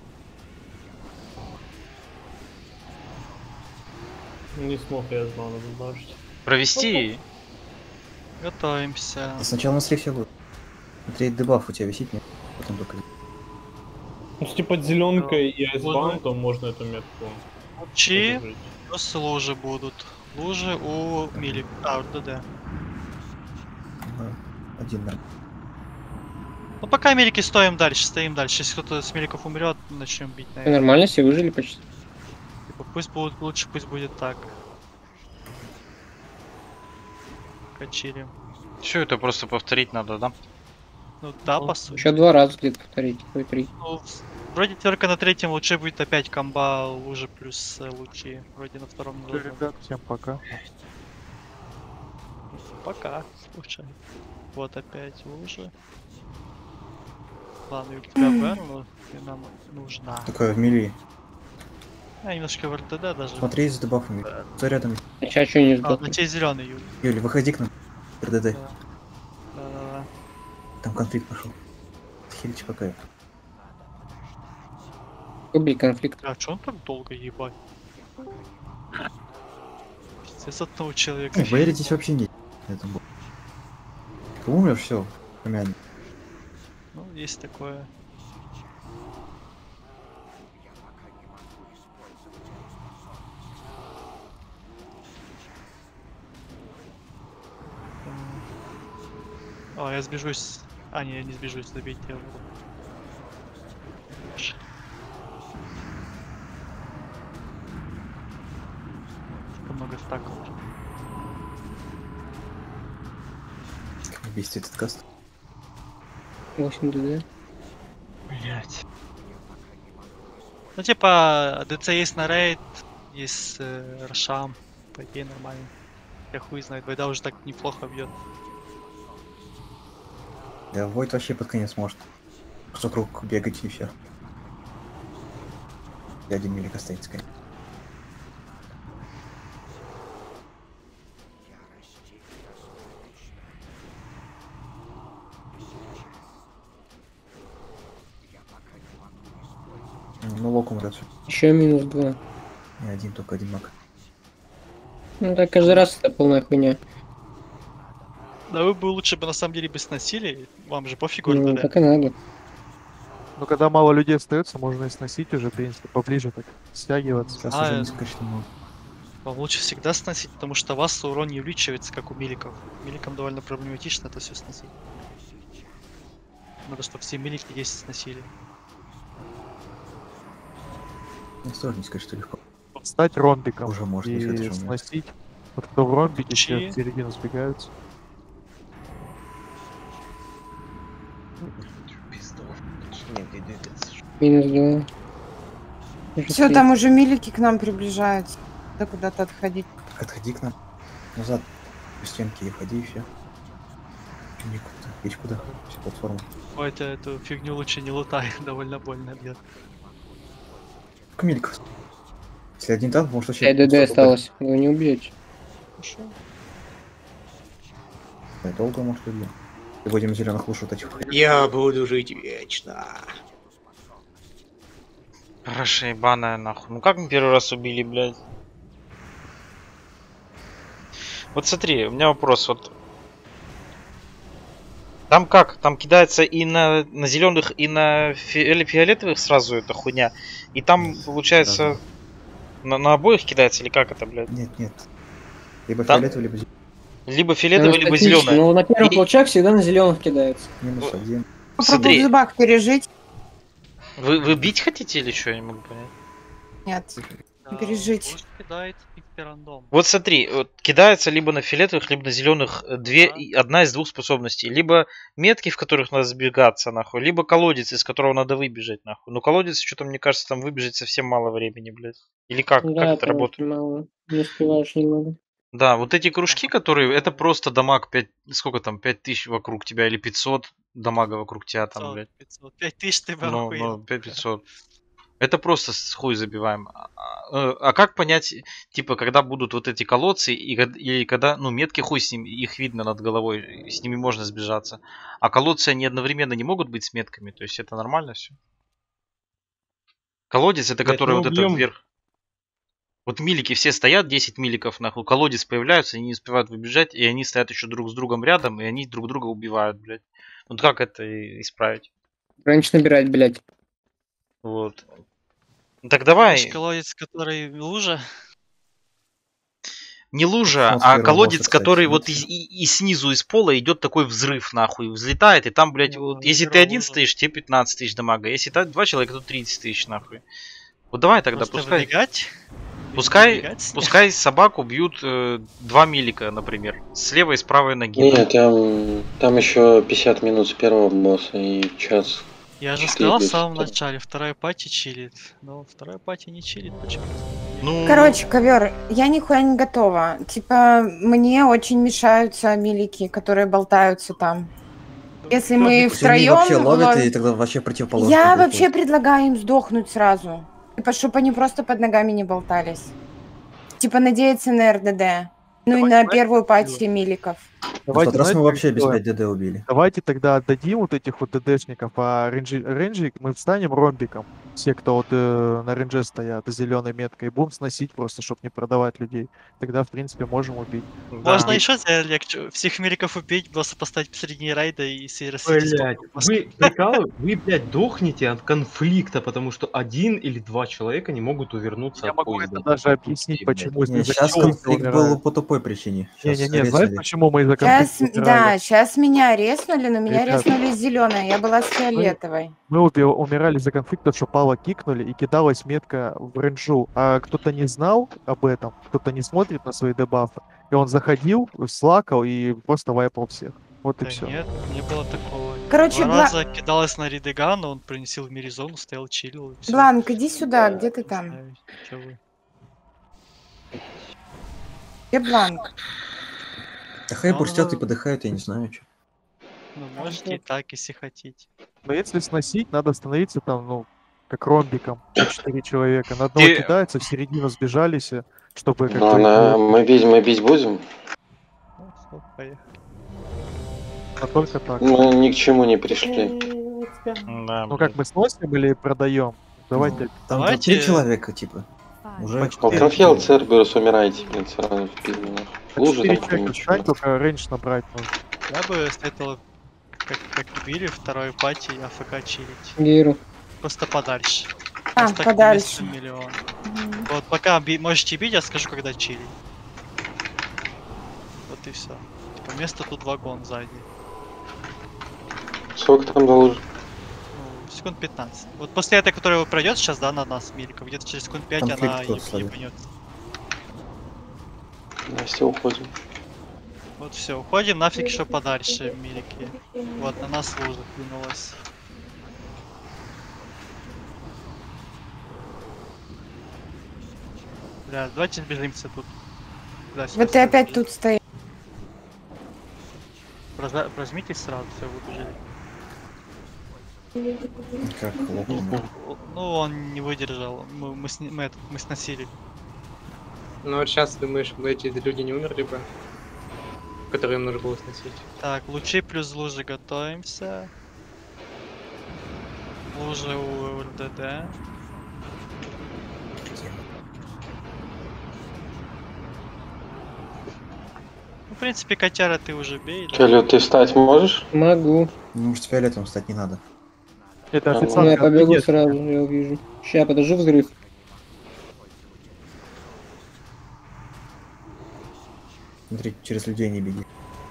Не смог я знал, надо дождь. Провести? Готовимся. Сначала на стрих будет. Смотри, дебаф у тебя висит, нет? Потом только... Ну, если под зеленкой и айсбан, то можно эту метку. Чи, подложить. плюс лужи будут. Лужи у Милик. А, у РДД. Ага. Один, да. Ну пока Милики стоим дальше, стоим дальше. Если кто-то с Миликов умрет, начнем бить, Ну, наверное. нормально, все выжили почти. Типа, пусть будет лучше, пусть будет так. Качили. Все это просто повторить надо, да? Ну да, по сути. Еще два раза где-то повторить, ой, три. Ну, с- вроде только на третьем лучше будет опять комба лужи плюс э, лучи. Вроде на втором не Всё, должно. ребят, всем пока. Пока, слушай. Вот опять лужи. Ладно, у тебя Берн, и нам нужна. Только в мили. А, немножко в РТД даже. Смотри за дебафами. Кто рядом? Сейчас что не А, ждут. на тебе зеленый, Юль. Юля, выходи к нам. РДД. Да-да-да. Там конфликт пошел. Хилите пока. Убей конфликт. А чё он так долго ебать? Пиздец одного человека. Не, бояритесь вообще нет. Это было. Ты умер, все. Помянь. Ну, есть такое. М. О, я сбежусь. А, не, я не сбежусь, забейте его. Ш. Слишком много стаков. Как мне бесит этот каст. восемь ДД. Блять. Ну типа, ДЦ есть на рейд, есть э, Рашам, по идее нормально. Я хуй знает, Вайда уже так неплохо бьет. Да, Войт вообще под конец может. Вокруг бегать и все. И один милик останется, конечно. Ну, лок умрет. Еще минус два. Не один, только один маг. Ну так каждый раз это полная хуйня. Да вы бы лучше бы на самом деле бы сносили, вам же пофигу Ну, РДД. так и надо. Ну, когда мало людей остается, можно и сносить уже, в принципе, поближе так стягиваться. Сейчас А, уже э, несколько что много. Вам лучше всегда сносить, потому что у вас урон не увеличивается, как у миликов. Миликам довольно проблематично это все сносить. Надо, чтобы все милики десять сносили. Не сложно не сказать, что легко. Стать ромбиком Уже можно, если это и же умеет. сносить. Вот кто в ромбике, все Чи. в середину сбегаются. Минус два. Все, там уже милики к нам приближаются. Да куда-то отходить. Так отходи к нам. Назад. По стенке и ходи, и все. Никуда. Ведь куда? Все платформы. Ой, это, эту фигню лучше не лутай, довольно больно бьет. Сколько миликов? Если один танк, может вообще... пять ДД просто осталось. Вы не убьете. Хорошо. Да, долго, может, убьем. И будем зеленых луж вот этих. Я буду жить вечно. Раша ебаная нахуй. Ну как мы первый раз убили, блядь? Вот смотри, у меня вопрос, вот. Там как? Там кидается и на, на зеленых, и на фи- фиолетовых сразу эта хуйня. И там, получается, на, на обоих кидается, или как это, блядь? Нет, нет. Либо Там- фиолетовый, либо зеленый. Либо фиолетовый, либо Отлично, зеленый. но на первых лучах всегда на зеленых кидается. Минус один. Попробуй в Смотри, зубах пережить. вы, вы бить хотите или что? Я не могу понять. Нет, Да, пережить. луч кидает, и рандом. Вот смотри, вот кидается либо на фиолетовых, либо на зеленых две, и одна из двух способностей. Либо метки, в которых надо сбегаться, нахуй, либо колодец, из которого надо выбежать, нахуй. Ну колодец, что-то, мне кажется, там выбежать совсем мало времени, блядь. Или как? Да, как это там работает? очень мало. Не успеваешь немного. Да, вот эти кружки, которые, это просто дамаг пять, сколько там, пять тысяч вокруг тебя или пятьсот дамага вокруг тебя там, блядь. пятьсот. пять тысяч ты бы Ну, охуел. ну, пять пятьсот. Это просто с хуй забиваем. А, а- а как понять, типа, когда будут вот эти колодцы, и, кад- или когда, ну, метки хуй с ними, их видно над головой, с ними можно сбежаться. А колодцы, они одновременно не могут быть с метками, то есть это нормально все. Колодец, это Блядь, который ну вот это убьем. вверх. Вот милики все стоят, десять миликов, нахуй, колодец появляются, они не успевают выбежать, и они стоят еще друг с другом рядом, и они друг друга убивают, блядь. Вот как это и- исправить? Раньше набирать, блядь. Вот. Ну так давай. Наш колодец, который лужа. Не лужа, Фон а первого колодец, босса, кстати, который вот видите? и, и- и снизу из пола идет такой взрыв, нахуй, взлетает, и там, блядь, Ну, вот, если ты здорово один уже. стоишь, тебе пятнадцать тысяч дамага, если та- два человека, то тридцать тысяч, нахуй. Вот давай тогда, Просто пускай, выбегать. пускай, выбегать с ним. пускай собаку бьют э, два милика, например, с левой и с правой ноги. Нет, там, там еще пятьдесят минут с первого босса и час. Я же четыре сказал в без самом второго. начале, вторая пати чилит. Но вторая пати не чилит почему-то. Ну, Короче, ковер, я нихуя не готова. Типа, мне очень мешаются милики, которые болтаются там. Если мы Пусть они втроем... вообще ловят, и тогда вообще противоположно. Я будет. вообще предлагаю им сдохнуть сразу. Типа, чтобы они просто под ногами не болтались. Типа, надеяться на эр дэ дэ. Ну и на первую пати миликов. Ну, в тот раз знаете, мы как вообще без сделаем? пять дэ дэ убили. Давайте тогда отдадим вот этих вот ДДшников, а рейнджи, рейнджи мы встанем ромбиком. Все, кто вот э, на рейнже стоят, зеленой меткой, и будем сносить просто, чтобы не продавать людей. Тогда, в принципе, можем убить. Можно еще легче всех миликов убить, просто поставить посередине райда и рассветить. Блять, вы прикалываете, вы, блядь, дохнете от конфликта, потому что один или два человека не могут увернуться Я от могу поезда. это даже объяснить, почему Не, из-за сейчас чего конфликт умирают. был по тупой причине. Щас Не-не-не, знаешь, резали. почему мы из-за Сейчас, конфликта да, умирали? сейчас меня резнули, но меня Ребят. резнули зеленой. Я была с фиолетовой. Мы уби- умирали из-за конфликта, что Пала кикнули и кидалась метка в рейнджу. А кто-то не знал об этом, кто-то не смотрит на свои дебафы. И он заходил, слакал и просто вайпал всех. Вот и Да все. нет, не было такого. Короче, Два Бла- раза кидалась на Ридегана, он принесил в миризону, стоял, чилил. и всё. Бланк, иди сюда, где ты там? Чё вы? Где Бланк? Да хай Ну, пустят ну, и подыхают, я не знаю, что. Ну, можете и так, если хотите. Но если сносить, надо становиться там, ну, как ромбиком, по четыре человека. На одного Ты- кидается, в середину сбежались, э, чтобы как Ну, она, мы бить, мы бить будем? Ну, всё, поехали. А только так. Мы ни к чему не пришли. Да, Ну как мы сносим или продаем? Давайте. Там, там Давайте- три человека, типа. Уже Алконфел, Церберус, умирайте, блин, сразу в пизду. нахуй. Лужи Четыре там человека ничего. встань, только рейндж набрать нужно. Я бы советовал, как, как убили второй пати, АФК чилить. Гейру. Просто подальше. А, Нас так подальше. вместе миллион. Вот пока би- можете бить, я скажу, когда чилить. Вот и все. Типа место тут вагон сзади. Сколько там до лужи? Ну, секунд пятнадцать. Вот после этой, которая пройдет сейчас, да, на нас миликов, где-то через секунд пять Конфликт она кто еб- ставит? ебанется. Настя, уходим. Вот все, уходим нафиг еще подальше, милики. Вот, на нас лужа двинулась. Бля, давайте сбежимся тут. Да, Вот ты опять тут стоишь. Проза- Прожмитесь сразу, все, выбежали. как лопнул. Ну, он не выдержал. Мы, мы, сни- мы, это- мы сносили. Ну вот сейчас думаешь, эти люди не умерли бы, которые им нужно было сносить. Так, лучи плюс лужи готовимся. Лужи у эр дэ дэ. Ну, в принципе, котяра ты уже бей. да? Келю, ты встать можешь? Могу. Ну, может, с фиолетовым стать не надо. Это А, ну, официально. Я побегу нет. сразу, я увижу. Ща, подожди взрыв. Смотри, через людей не беги.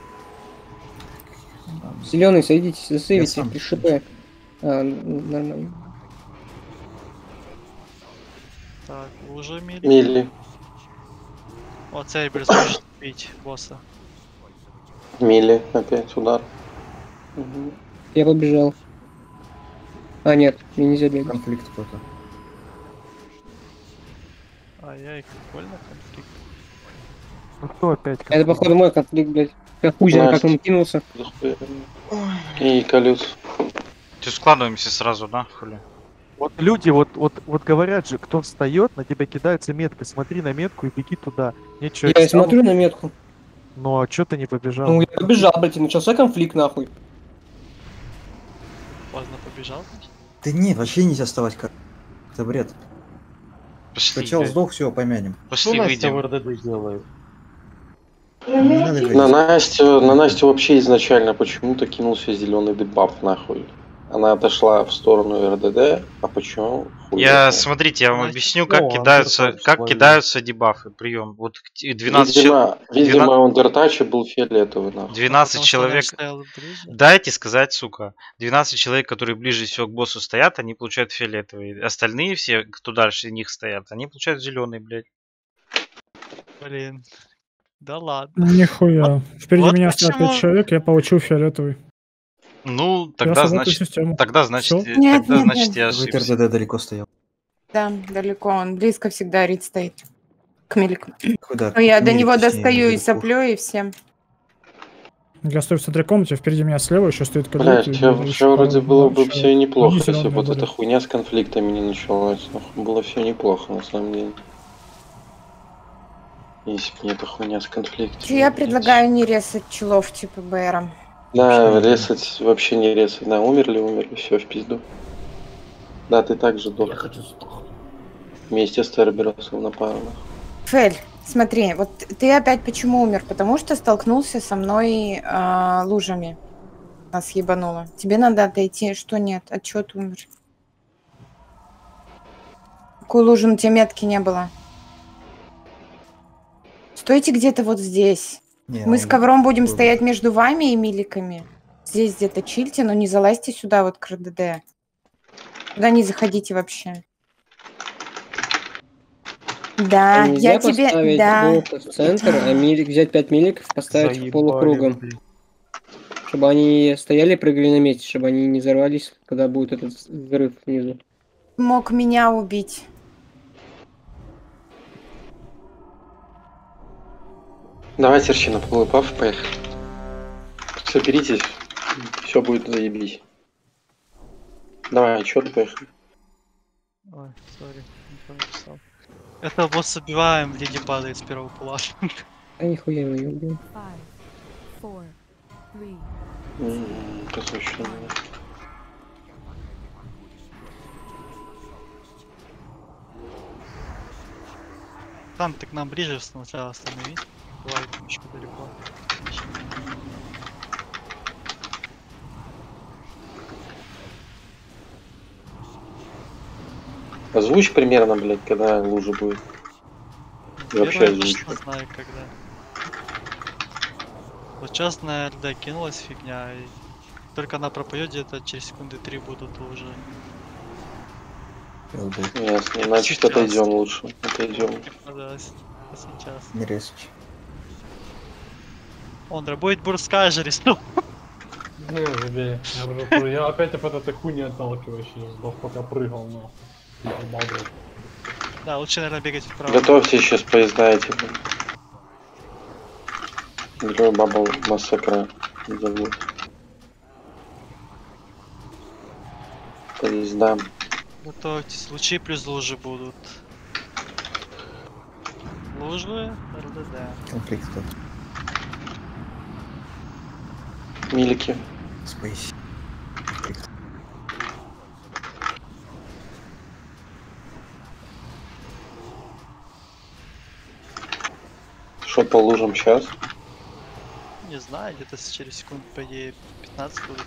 Зеленый, сойдитесь, Я засейвите, сам. при ШП. А, ну, нормально. Так, лужа мили. Милли. Вот Цербер сможет убить босса. Мили опять удар. Угу. Я побежал. А, нет, мне нельзя бегать. Конфликт кто-то. Ай-яй, как больно конфликт. Ну кто опять? Это, походу, мой конфликт, блядь. Как Кузин, как он кинулся. И колют. Ты складываемся сразу, да, хули? Вот люди вот, вот, вот говорят же, кто встает, на тебя кидается метка. Смотри на метку и беги туда. Нечего. Я смотрю на метку. Ну а чё ты не побежал? Ну, я побежал, блядь, и начался конфликт, нахуй. Поздно побежал, значит? Да нет, вообще нельзя вставать как. Это бред. Пошли, Сначала блядь. сдох, все, помянем. Пошли, Что Настя выйдем. в РДД делает? Не надо говорить. На Настю, на Настю вообще изначально почему-то кинулся зеленый дебаф нахуй. Она отошла в сторону РДД, а почему? Хуй Я, знает. смотрите, я вам Настя- объясню, как О, кидаются, Андертач как словил. кидаются дебафы. Прием. Вот к- двенадцать, Видимо, чел- видимо, двенадцать он Дертачи был фиолетовый нахуй. двенадцать Потому что он человек. стоял ближе. Дайте сказать, сука. двенадцать человек, которые ближе всего к боссу стоят, они получают фиолетовые. Остальные все, кто дальше них стоят, они получают зеленый, блядь. Блин. Да ладно. Нихуя. Впереди Вот меня стоят почему- пять человек, я получил фиолетовый. Ну, Я тогда сработаю значит, систему. тогда значит, Всё. э, Нет, тогда нет, значит нет. я Вы ошибся. РДД далеко стоял. Да, далеко, он близко всегда рит стоит. К мелику. Куда? Ну, я до Мили, него точнее, достаю и недалеко. соплю, и всем. Я стою в центре комнаты, впереди меня слева еще стоит Блять, коллега. все, все вроде было бы все и неплохо, Они если зелёные бы вот были. эта хуйня с конфликтами не началась. Нахуй. Было все неплохо, на самом деле. Если бы не эта хуйня с конфликтами. Я предлагаю не резать челов типа БРом. Да, резать вообще не резать. Да, умерли, умерли, все в пизду. Да, ты также Я дох. хочу сдохнуть. Вместе с Терберосом на пару. нахуй. Фель, смотри, вот ты опять почему умер? Потому что столкнулся со мной а, лужами. Нас ебануло. Тебе надо отойти. Что нет? А чё ты умер? Какую лужу на тебе метки не было? Стойте где-то вот здесь. Не, Мы он с ковром будем был. стоять между вами и миликами. Здесь где-то чильте, но не залазьте сюда вот к РДД. Туда не заходите вообще. Да, А нельзя я тебе... поставить Да. волка в центр, а милик, взять пять миликов, поставить Заебали, полукругом. блин. Чтобы они стояли и прыгали на месте, чтобы они не взорвались, когда будет этот взрыв внизу. Мог меня убить. Давайте, Арчина, полный паф, поехали. Соберитесь, все будет заебись. Давай, чё ты поехали? Ой, сори, не написал. Это босс убиваем, леди падает с первого пула. А нихуя его не убил. Five, four, three, М, Точно. Там ты к нам ближе сначала остановить. Бывает немножко далеко. Озвучь примерно, блядь, когда лужа будет. И вообще Первое озвучь. точно знаю, когда. Вот сейчас на РД кинулась фигня, и только она пропадет где-то через секунды три будут уже. ЛД. Ясно, значит Сейчас. отойдем лучше. Отойдем. Ну да, с- сейчас. Не резать. Ондра, будет бурскажер, рискнул. Не, забей. Я, уже про- я опять об этой хуйне отталкиваюсь, я сдох, пока прыгал, но... Я обалдел. Да, лучше, наверное, бегать вправо. Готовьте сейчас поезда эти. Герой Бабл Массакра. Зовут. Поезда. Готовьтесь, лучи плюс лужи будут. Лужи, РДД. Конфликт тут. Милики. Спейси. Конфликт. Что по лужам сейчас? Не знаю, где-то с- через секунд, по идее, пятнадцать будет.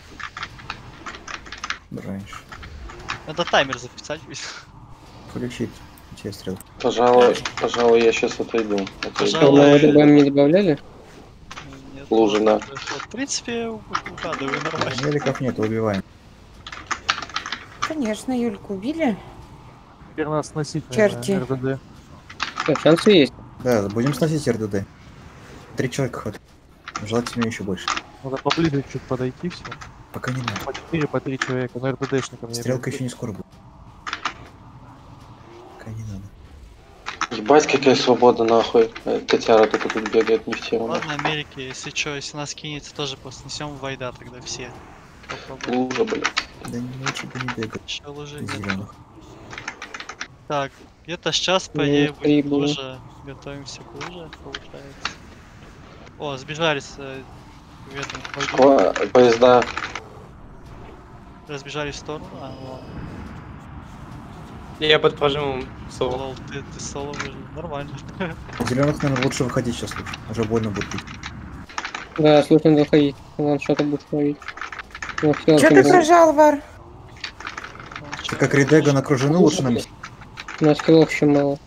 Раньше. Надо таймер записать. Включить. Те стрелки. Пожалуй, пожалуй, я сейчас отойду. отойду. Пожалуй. А на ОДБ не добавляли? Нет, Лужи, да. вот, в принципе, у- угадываю нормально. Великов нет, убиваем. Конечно, Юльку убили. Теперь надо сносить, Черти. наверное, РДД. Да, шансы есть. Да, будем сносить РДД. Три человека хватит. Желательно еще больше. Надо поближе чуть подойти все. Пока не надо. По четыре, по три человека, на РДДшникам. Стрелка еще не скоро будет. Пока не надо. Ебать, какая свобода, нахуй. Э, Котяра только тут бегает, не в тему. Ладно, Америки, если что, если нас кинется, тоже просто снесем вайда тогда все. Попробуем. Лужа, блядь. Да не лучше бы не бегать. Еще лужи Из нет. зеленых. Так, где-то сейчас, по Ну, идее, три будет было. лужа. Готовимся к луже, получается. О, сбежали с... э, видно, вайду. О, поезда. Разбежались в сторону. А, ладно. Я под прожимом соло. Лол, ты, ты соло выжил. Нормально. Зеленых, наверное, лучше выходить сейчас лучше. Уже больно будет бить. Да, сложно заходить. Ваншота будешь ловить. Ну, всё, Че всё, ты всё. прожал, Вар? Так как Ридега накружены, лучше нам. У нас киллов еще мало.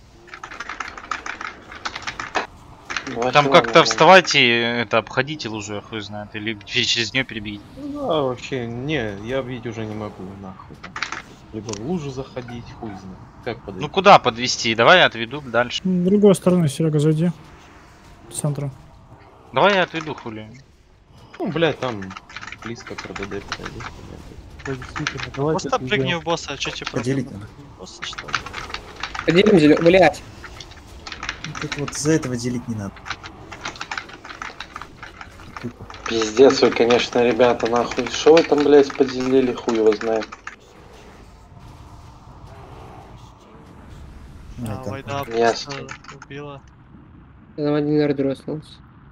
Там как-то вставайте, это, обходите лужу, я хуй знает, или через нее перебегите. Ну да, вообще, не, я видеть уже не могу, нахуй. Либо в лужу заходить, хуй знает. Как подойти? Ну куда подвести? Давай я отведу дальше. С другой стороны, Серега, зайди. С центра. Давай я отведу, хули. Ну, блядь, там близко к РДД подойди. Да, действительно, давайте Просто прыгни отведем. в босса, а че тебе Поделить проблема? надо. Босса, что ли? Поделим зелё... Блять. Так вот, за этого делить не надо. Тупо. Пиздец вы, конечно, ребята, нахуй. Что вы там, блядь, поделили, хуй его знает. Ну, А, это- вайда Ясно. просто убила. Там один РД остался.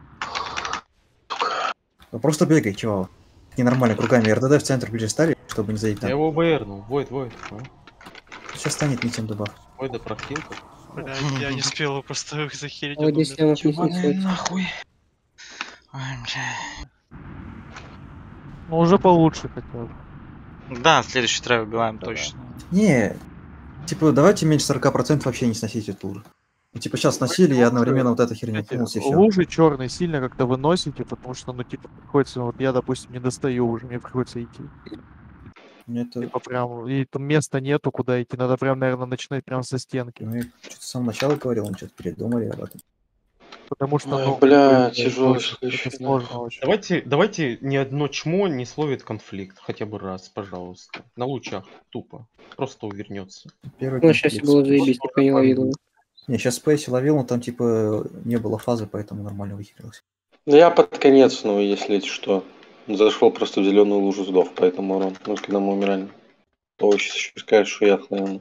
Ну, просто бегай, чего. Ненормально кругами РДД в центр ближе стали, чтобы не зайти Я там. его БРнул, Войд, Войд. а? Сейчас станет не тем добав. Войда прохилка. Блядь, я не успел его просто захерить. А вот одну здесь я минуту. могу снести. Нахуй. Ой, бля. Ну уже получше хотя бы. Да, следующий трай убиваем точно. Не, типа, давайте меньше сорока процентов вообще не сносить эту лужу. И, типа, сейчас сносили, и одновременно вот эта херня кинулась, и все. Лужи черные сильно как-то выносите, потому что, ну, типа, приходится, вот я, допустим, не достаю уже, мне приходится идти. Это... Типа прям, и там места нету, куда идти, надо прям, наверное, начинать прям со стенки. Ну, я что-то с самого начала говорил, мы что-то передумали об этом. Потому что, Ой, ну, бля, как бы, тяжелый это случай, да. сложно очень. Давайте, давайте ни одно чмо не словит конфликт. Хотя бы раз, пожалуйста. На лучах, тупо. Просто увернется. Первый Ну, сейчас конфликт. было заебись, никто не ловил его. Не, сейчас Спейси ловил, но там, типа, не было фазы, поэтому нормально выхитрился. Ну я под конец, ну, если что. Зашел просто в зеленую лужу, сдох, поэтому урон. Ну, когда мы умирали. То сейчас еще скажешь, что я наверное.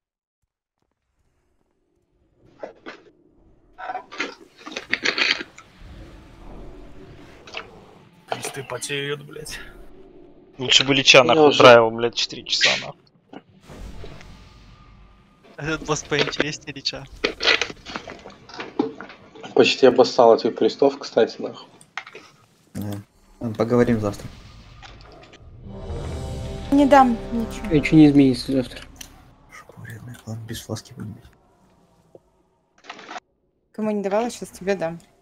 Листы потеют, блядь. Лучше бы Лича Я нахуй уже- устраивал, блядь, четыре часа нахуй. Этот босс поинтереснее Лича. Почти обоссал этих крестов, кстати, нахуй. Да. Ладно, поговорим завтра. Не дам ничего. Ничего не изменится завтра. Шоку вредная. Ладно, без фласки будем бить. Кому не давала, сейчас тебе дам.